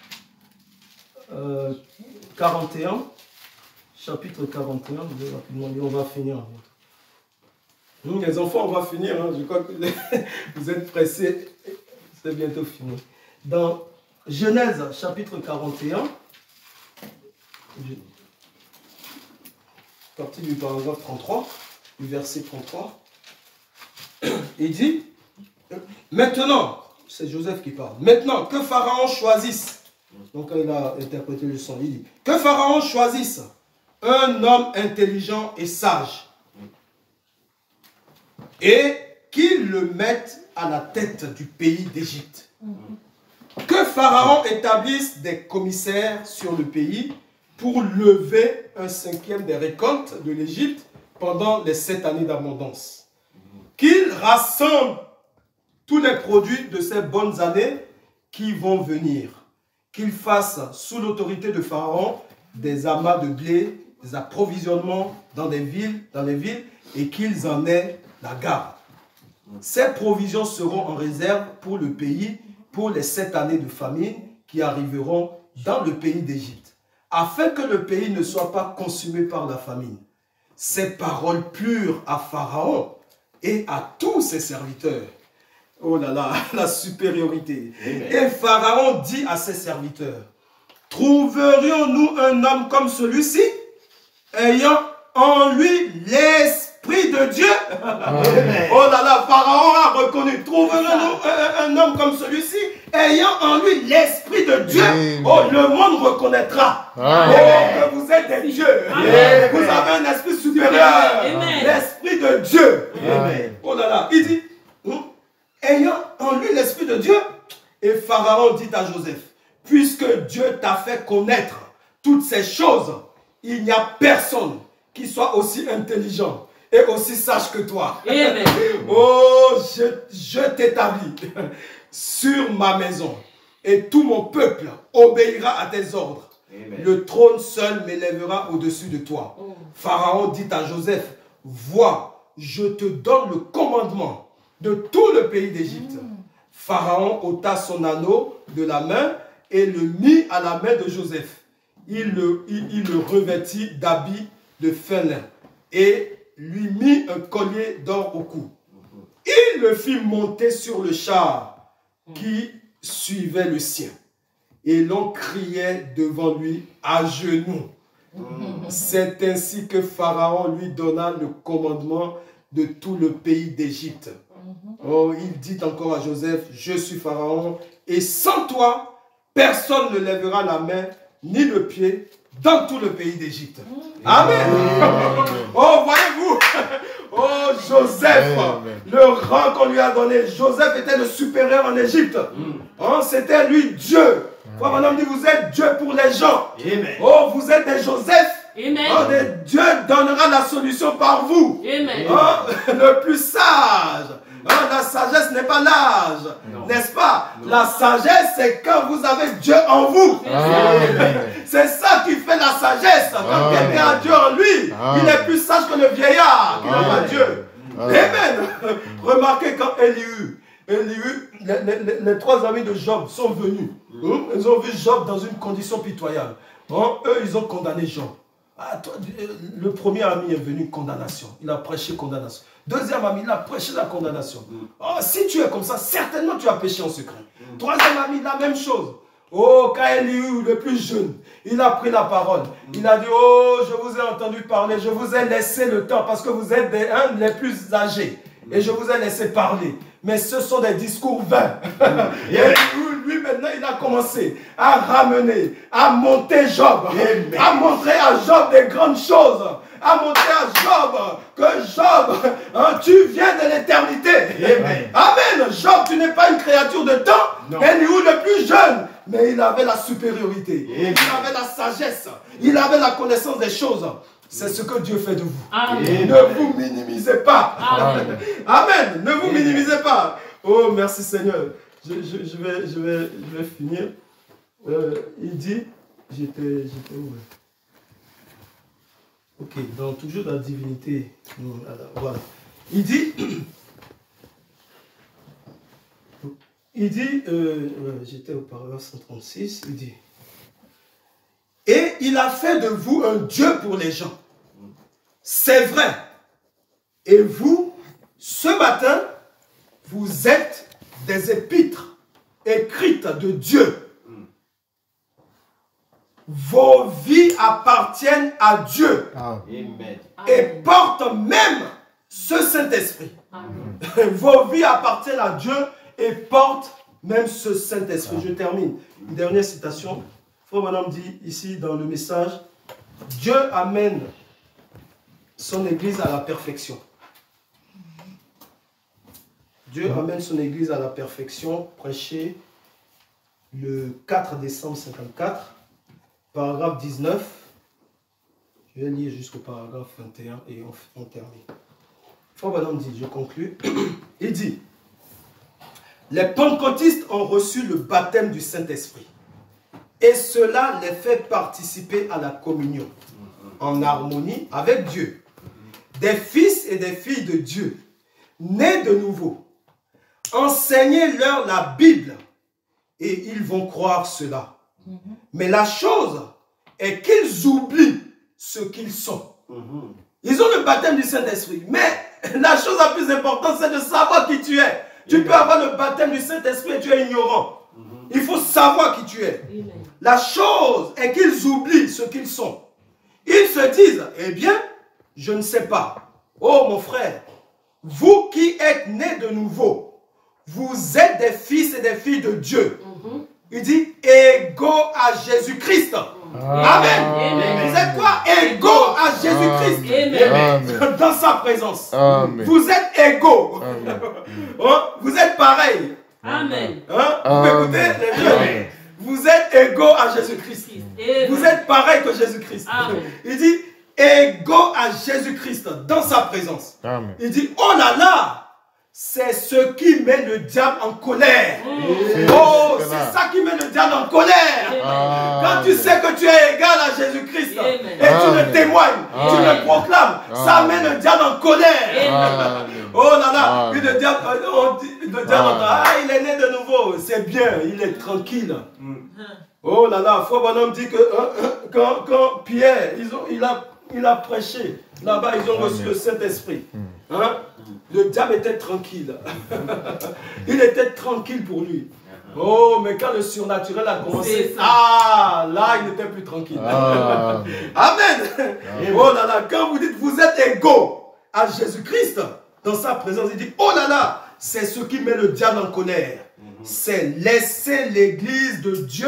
Speaker 1: euh, quarante et un, chapitre quarante et un, je vais rapidement dire, on va finir. Nous, les enfants, on va finir. Hein. Je crois que vous êtes pressés. C'est bientôt fini. Dans Genèse, chapitre quarante et un, partie du paragraphe trente-trois, du verset trente-trois, il dit, maintenant, c'est Joseph qui parle, maintenant que Pharaon choisisse, donc il a interprété le son, il dit, que Pharaon choisisse un homme intelligent et sage, et qu'il le mette à la tête du pays d'Égypte. Que Pharaon établisse des commissaires sur le pays pour lever un cinquième des récoltes de l'Égypte pendant les sept années d'abondance. Qu'il rassemble tous les produits de ces bonnes années qui vont venir. Qu'il fasse sous l'autorité de Pharaon des amas de blé, des approvisionnements dans des villes, dans les villes, et qu'ils en aient la garde. Ces provisions seront en réserve pour le pays, pour les sept années de famine qui arriveront dans le pays d'Égypte, afin que le pays ne soit pas consumé par la famine. Ces paroles plurent à Pharaon et à tous ses serviteurs. Oh là là, la supériorité. Amen. Et Pharaon dit à ses serviteurs, trouverions-nous un homme comme celui-ci, ayant en lui l'Esprit de Dieu? Amen. Oh là là, Pharaon a reconnu, trouverions-nous un, un homme comme celui-ci, ayant en lui l'Esprit de Dieu? Amen. Oh, le monde reconnaîtra oh, que vous êtes des dieux. Amen. Vous avez un esprit supérieur, l'Esprit de Dieu. Amen. Oh là là, il dit, ayant en lui l'Esprit de Dieu. Et Pharaon dit à Joseph, puisque Dieu t'a fait connaître toutes ces choses, il n'y a personne qui soit aussi intelligent et aussi sage que toi. Amen. Oh, je, je t'établis sur ma maison et tout mon peuple obéira à tes ordres. Amen. Le trône seul m'élèvera au-dessus de toi. Oh. Pharaon dit à Joseph, vois, je te donne le commandement de tout le pays d'Égypte. Mm. Pharaon ôta son anneau de la main et le mit à la main de Joseph. Il le, il, il le revêtit d'habits de fin lin et lui mit un collier d'or au cou. Il le fit monter sur le char qui suivait le sien. Et l'on criait devant lui à genoux. Mm. C'est ainsi que Pharaon lui donna le commandement de tout le pays d'Égypte. Oh, il dit encore à Joseph, je suis Pharaon, et sans toi, personne ne lèvera la main ni le pied dans tout le pays d'Égypte. Amen. Oh, voyez-vous, oh Joseph, le rang qu'on lui a donné, Joseph était le supérieur en Égypte. Oh, c'était lui Dieu. Quand mon homme dit, vous êtes Dieu pour les gens. Amen. Oh, vous êtes des Joseph. Amen. Oh, des, Dieu donnera la solution par vous. Amen. Oh, le plus sage. Oh, la sagesse n'est pas l'âge, n'est-ce pas? Non. La sagesse, c'est quand vous avez Dieu en vous. C'est ça qui fait la sagesse. Quand quelqu'un a Dieu en lui, Amen. Il est plus sage que le vieillard qui n'a pas Dieu. Amen. Amen. Remarquez quand Élihu, Élihu les, les, les trois amis de Job sont venus. Hein? Ils ont vu Job dans une condition pitoyable. Hein? Eux, ils ont condamné Job. Ah, toi, le premier ami est venu, condamnation. Il a prêché condamnation. Deuxième ami, il a prêché la condamnation. Mm. Oh, si tu es comme ça, certainement tu as péché en secret. Mm. Troisième ami, la même chose. Oh, quand Élihu, le plus jeune, il a pris la parole. Mm. Il a dit, oh, je vous ai entendu parler, je vous ai laissé le temps parce que vous êtes des, un des plus âgés. Mm. Et je vous ai laissé parler. Mais ce sont des discours vains. Mm. Et lui, maintenant, il a commencé à ramener, à monter Job, Amen. À montrer à Job des grandes choses, à montrer à Job que Job, hein, tu viens de l'éternité. Amen. Amen. Job, tu n'es pas une créature de temps. Élihu le plus jeune, mais il avait la supériorité. Amen. Il avait la sagesse. Il avait la connaissance des choses. C'est ce que Dieu fait de vous. Amen. Ne vous minimisez pas. Amen. Amen. Ne vous minimisez pas. Oh, merci Seigneur. Je, je, je, vais, je, vais, je vais finir. Euh, il dit, j'étais où? Ok, donc toujours la divinité. Voilà. Il dit, il dit, euh, j'étais au paragraphe cent trente-six, il dit, et il a fait de vous un Dieu pour les gens. C'est vrai. Et vous, ce matin, vous êtes des épîtres écrites de Dieu. Vos vies appartiennent à Dieu. Amen. Et portent même ce Saint-Esprit. Vos vies appartiennent à Dieu et portent même ce Saint-Esprit. Je termine. Une dernière citation. Frère Madame dit ici dans le message, Dieu amène son Église à la perfection. Dieu amène son Église à la perfection, prêché le quatre décembre cinquante-quatre, paragraphe dix-neuf. Je vais lire jusqu'au paragraphe vingt et un et on, on termine. Frère Branham dit, je conclus, il dit, les pentecôtistes ont reçu le baptême du Saint-Esprit et cela les fait participer à la communion en harmonie avec Dieu. Des fils et des filles de Dieu, nés de nouveau, enseignez-leur la Bible et ils vont croire cela. Mm-hmm. Mais la chose est qu'ils oublient ce qu'ils sont. Mm-hmm. Ils ont le baptême du Saint-Esprit, mais la chose la plus importante, c'est de savoir qui tu es. Tu mm-hmm. peux avoir le baptême du Saint-Esprit et tu es ignorant. Mm-hmm. Il faut savoir qui tu es. Mm-hmm. La chose est qu'ils oublient ce qu'ils sont. Ils se disent, eh bien, je ne sais pas. Oh mon frère, vous qui êtes nés de nouveau, vous êtes des fils et des filles de Dieu. Mm-hmm. Il dit, égaux à Jésus-Christ. Amen. Amen. Vous êtes quoi? Égaux à Jésus-Christ. Dans sa présence. Amen. Vous êtes égaux. Hein? Vous êtes pareils. Amen. Hein? Vous écoutez les jeunes? Vous êtes égaux à Jésus-Christ. Vous êtes pareils que Jésus-Christ. Il dit, égaux à Jésus-Christ dans sa présence. Amen. Il dit, oh là là, c'est ce qui met le diable en colère. Mmh. Oh, c'est ça qui met le diable en colère. Amen. Quand tu sais que tu es égal à Jésus-Christ et Amen. Tu le témoignes, Amen. Tu le proclames, Amen. Ça met le diable en colère. Amen. Oh là là, puis le diable, on dit, le diable, ah, il est né de nouveau, c'est bien, il est tranquille. Mmh. Oh là là, Frère Branham dit que hein, quand, quand Pierre, ils ont, il, a, il a prêché, là-bas ils ont reçu le Saint-Esprit. Hein? Le diable était tranquille. Il était tranquille pour lui. Oh, mais quand le surnaturel a commencé, ah, là, il n'était plus tranquille. Ah. Amen. Amen. Oh là là, quand vous dites, vous êtes égaux à Jésus-Christ, dans sa présence, il dit, oh là là, c'est ce qui met le diable en colère. Mm-hmm. C'est laisser l'église de Dieu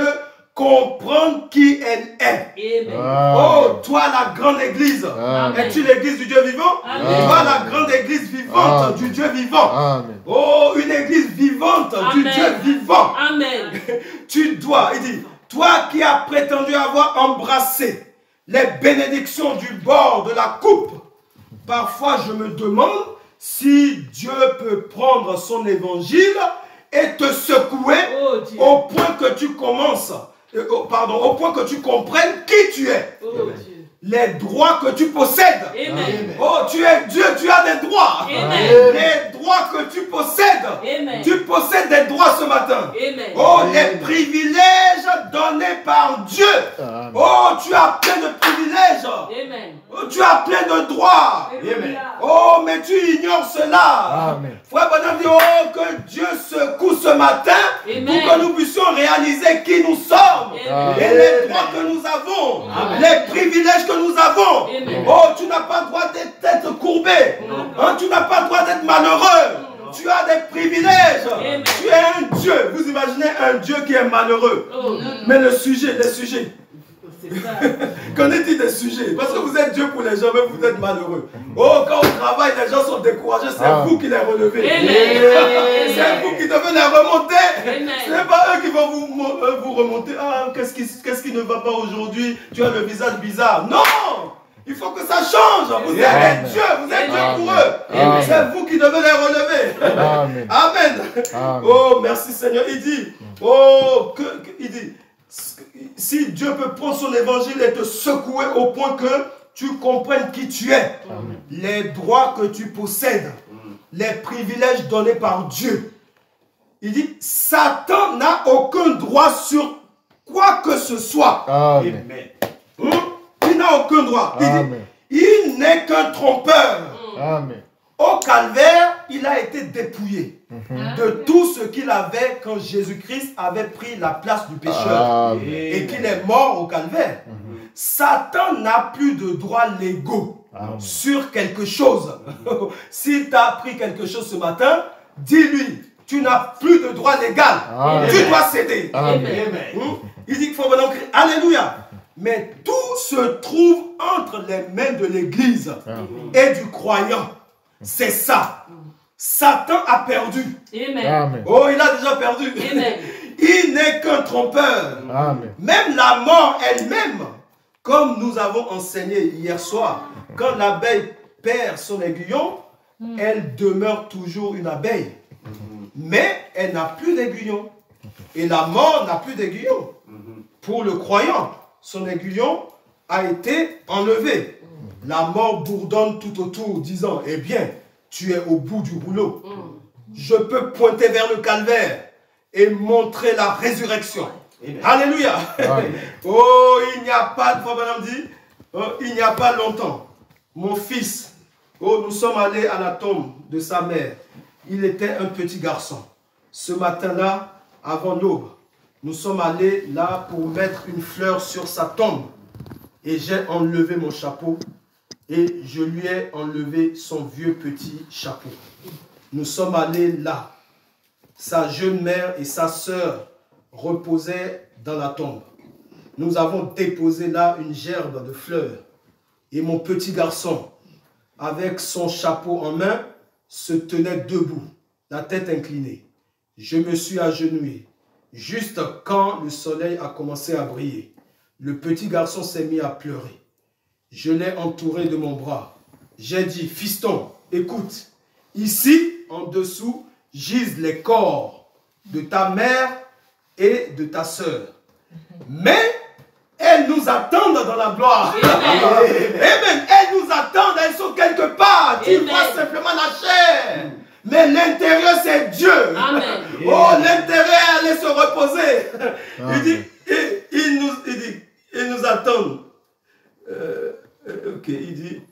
Speaker 1: comprendre qui elle est.
Speaker 2: Amen.
Speaker 1: Oh, toi la grande église, es-tu l'église du Dieu vivant?
Speaker 2: Amen.
Speaker 1: Toi la grande église vivante
Speaker 2: Amen.
Speaker 1: du Dieu vivant.
Speaker 2: Amen.
Speaker 1: Oh, une église vivante
Speaker 3: Amen.
Speaker 1: du Dieu vivant.
Speaker 3: Amen.
Speaker 1: Tu dois, il dit, toi qui as prétendu avoir embrassé les bénédictions du bord de la coupe, parfois je me demande si Dieu peut prendre son évangile et te secouer
Speaker 3: Oh,
Speaker 1: au point que tu commences, euh, oh, pardon, au point que tu comprennes qui tu es.
Speaker 3: Oh, Dieu.
Speaker 1: Les droits que tu possèdes.
Speaker 3: Amen.
Speaker 1: Oh, tu es Dieu, tu as des droits.
Speaker 3: Amen.
Speaker 1: Les droits que tu possèdes.
Speaker 3: Amen.
Speaker 1: Tu possèdes des droits ce matin.
Speaker 3: Amen.
Speaker 1: Oh, les privilèges donnés par Dieu.
Speaker 2: Amen.
Speaker 1: Oh, tu as plein de privilèges.
Speaker 3: Amen.
Speaker 1: Oh, tu as plein de droits.
Speaker 3: Amen.
Speaker 1: Oh, mais tu ignores cela.
Speaker 2: Amen.
Speaker 1: Frère Bonhomme dit, oh, que Dieu secoue ce matin.
Speaker 3: Amen.
Speaker 1: Pour que nous puissions réaliser qui nous sommes.
Speaker 3: Amen.
Speaker 1: Et les droits que nous avons.
Speaker 3: Amen.
Speaker 1: Les privilèges que nous avons.
Speaker 3: Amen.
Speaker 1: Oh, tu n'as pas le droit d'être courbé. Hein, tu n'as pas le droit d'être malheureux. Tu as des privilèges.
Speaker 3: Amen.
Speaker 1: Tu es un Dieu. Vous imaginez un Dieu qui est malheureux.
Speaker 3: Oh, non.
Speaker 1: Mais le sujet, les sujets.
Speaker 3: C'est ça.
Speaker 1: Connais-tu des sujets? Parce que vous êtes Dieu pour les gens, mais vous êtes malheureux. Oh, quand on travaille, les gens sont découragés, c'est
Speaker 2: Ah.
Speaker 1: vous qui les relevez.
Speaker 3: Amen.
Speaker 1: C'est vous qui devez les remonter.
Speaker 3: Amen.
Speaker 1: Ce n'est pas eux qui vont vous, mo- euh, vous remonter. Ah, qu'est-ce qui, qu'est-ce qui ne va pas aujourd'hui? Tu as le visage bizarre. Non! Il faut que ça change. Vous êtes
Speaker 2: Amen.
Speaker 1: Dieu, vous êtes Dieu pour
Speaker 2: Amen.
Speaker 1: eux.
Speaker 2: Amen.
Speaker 1: C'est vous qui devez les relever.
Speaker 2: Amen.
Speaker 1: Amen.
Speaker 2: Amen.
Speaker 1: Oh, merci Seigneur. Il dit, oh, que, que- il dit, si Dieu peut prendre son évangile et te secouer au point que tu comprennes qui tu es,
Speaker 2: Amen.
Speaker 1: les droits que tu possèdes, les privilèges donnés par Dieu. Il dit, Satan n'a aucun droit sur quoi que ce soit.
Speaker 2: Amen.
Speaker 1: Hum? Il n'a aucun droit. Il dit,
Speaker 2: Amen.
Speaker 1: il n'est qu'un trompeur.
Speaker 2: Amen.
Speaker 1: Au calvaire, il a été dépouillé
Speaker 2: Mhm.
Speaker 1: de tout ce qu'il avait quand Jésus-Christ avait pris la place du pécheur
Speaker 2: Amen.
Speaker 1: et qu'il est mort au calvaire. Satan n'a plus de droits légaux
Speaker 2: Amen.
Speaker 1: sur quelque chose. S'il t'a appris quelque chose ce matin, dis-lui, tu n'as plus de droit légal.
Speaker 2: Amen.
Speaker 1: Tu dois céder.
Speaker 2: Amen.
Speaker 1: Hum? Il dit qu'il faut maintenant crier Alléluia. Mais tout se trouve entre les mains de l'Église
Speaker 2: Amen.
Speaker 1: et du croyant. C'est ça. Satan a perdu.
Speaker 3: Amen.
Speaker 2: Amen.
Speaker 1: Oh, il a déjà perdu.
Speaker 3: Amen.
Speaker 1: Il n'est qu'un trompeur.
Speaker 2: Amen.
Speaker 1: Même la mort elle-même, comme nous avons enseigné hier soir, quand l'abeille perd son aiguillon, elle demeure toujours une abeille. Mais elle n'a plus d'aiguillon. Et la mort n'a plus d'aiguillon. Pour le croyant, son aiguillon a été enlevé. La mort bourdonne tout autour, disant, eh bien, tu es au bout du rouleau. Je peux pointer vers le calvaire et montrer la résurrection. Alléluia.
Speaker 2: Amen.
Speaker 1: Oh, il n'y a pas, Frère Branham dit, oh, il n'y a pas longtemps, mon fils, oh, nous sommes allés à la tombe de sa mère. Il était un petit garçon. Ce matin-là, avant l'aube, nous sommes allés là pour mettre une fleur sur sa tombe. Et j'ai enlevé mon chapeau et je lui ai enlevé son vieux petit chapeau. Nous sommes allés là. Sa jeune mère et sa sœur reposaient dans la tombe. Nous avons déposé là une gerbe de fleurs. Et mon petit garçon, avec son chapeau en main, se tenait debout, la tête inclinée. Je me suis agenouillé. Juste quand le soleil a commencé à briller, le petit garçon s'est mis à pleurer. Je l'ai entouré de mon bras. J'ai dit, fiston, écoute, ici, en dessous, gisent les corps de ta mère et de ta sœur. Mais elles nous attendent dans la gloire.
Speaker 3: Amen.
Speaker 1: Amen. Elles nous attendent, elles sont quelque part. Tu
Speaker 3: Amen.
Speaker 1: vois simplement la chair. Mais l'intérieur, c'est Dieu.
Speaker 3: Amen.
Speaker 1: Oh, l'intérieur, allez se reposer. Il
Speaker 2: Amen.
Speaker 1: dit, il, il nous, il dit, ils nous attendent. Euh, euh, ok, il dit,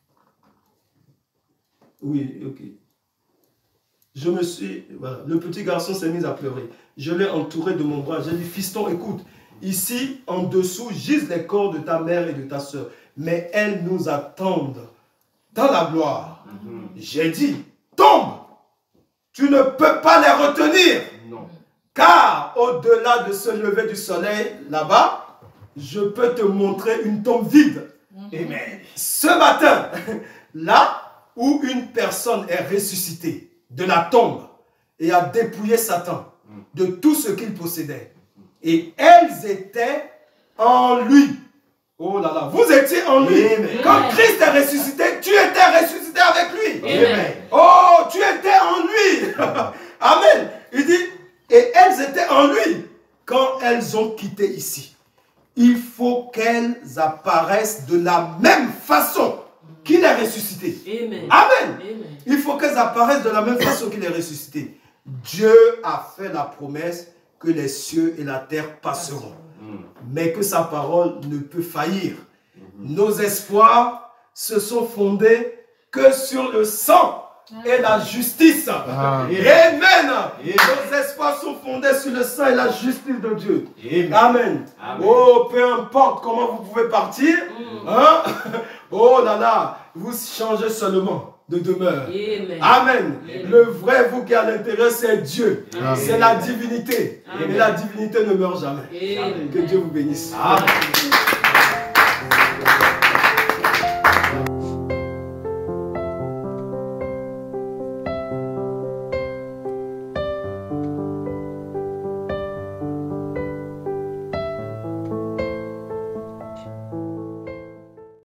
Speaker 1: oui, ok. Je me suis, voilà, le petit garçon s'est mis à pleurer. Je l'ai entouré de mon bras. J'ai dit, fiston, écoute, ici, en dessous, gisent les corps de ta mère et de ta soeur. Mais elles nous attendent dans la gloire. Mm-hmm. J'ai dit, tombe. Tu ne peux pas les retenir.
Speaker 4: Non.
Speaker 1: Car au-delà de ce lever du soleil, là-bas, je peux te montrer une tombe vide. Amen. Ce matin, là où une personne est ressuscitée de la tombe et a dépouillé Satan de tout ce qu'il possédait. Et elles étaient en lui. Oh là là, vous étiez en lui. Amen. Quand Christ est ressuscité, tu étais ressuscité avec lui. Amen. Oh, tu étais en lui. Amen. Il dit, et elles étaient en lui quand elles ont quitté ici. Il faut qu'elles apparaissent de la même façon qu'il est ressuscité. Amen. Amen. Amen. Il faut qu'elles apparaissent de la même façon qu'il est ressuscité. Dieu a fait la promesse que les cieux et la terre passeront, mais que sa parole ne peut faillir. Nos espoirs se sont fondés que sur le sang et la justice. Amen. Amen. Nos espoirs sont fondés sur le sang et la justice de Dieu. Amen. Amen. Amen. Oh, peu importe comment vous pouvez partir, mm. hein? Oh là là, vous changez seulement de demeure. Amen. Amen. Amen. Le vrai vous qui est à l'intérieur, c'est Dieu. C'est la divinité. Amen. Et la divinité ne meurt jamais. Amen. Que Dieu vous bénisse. Amen.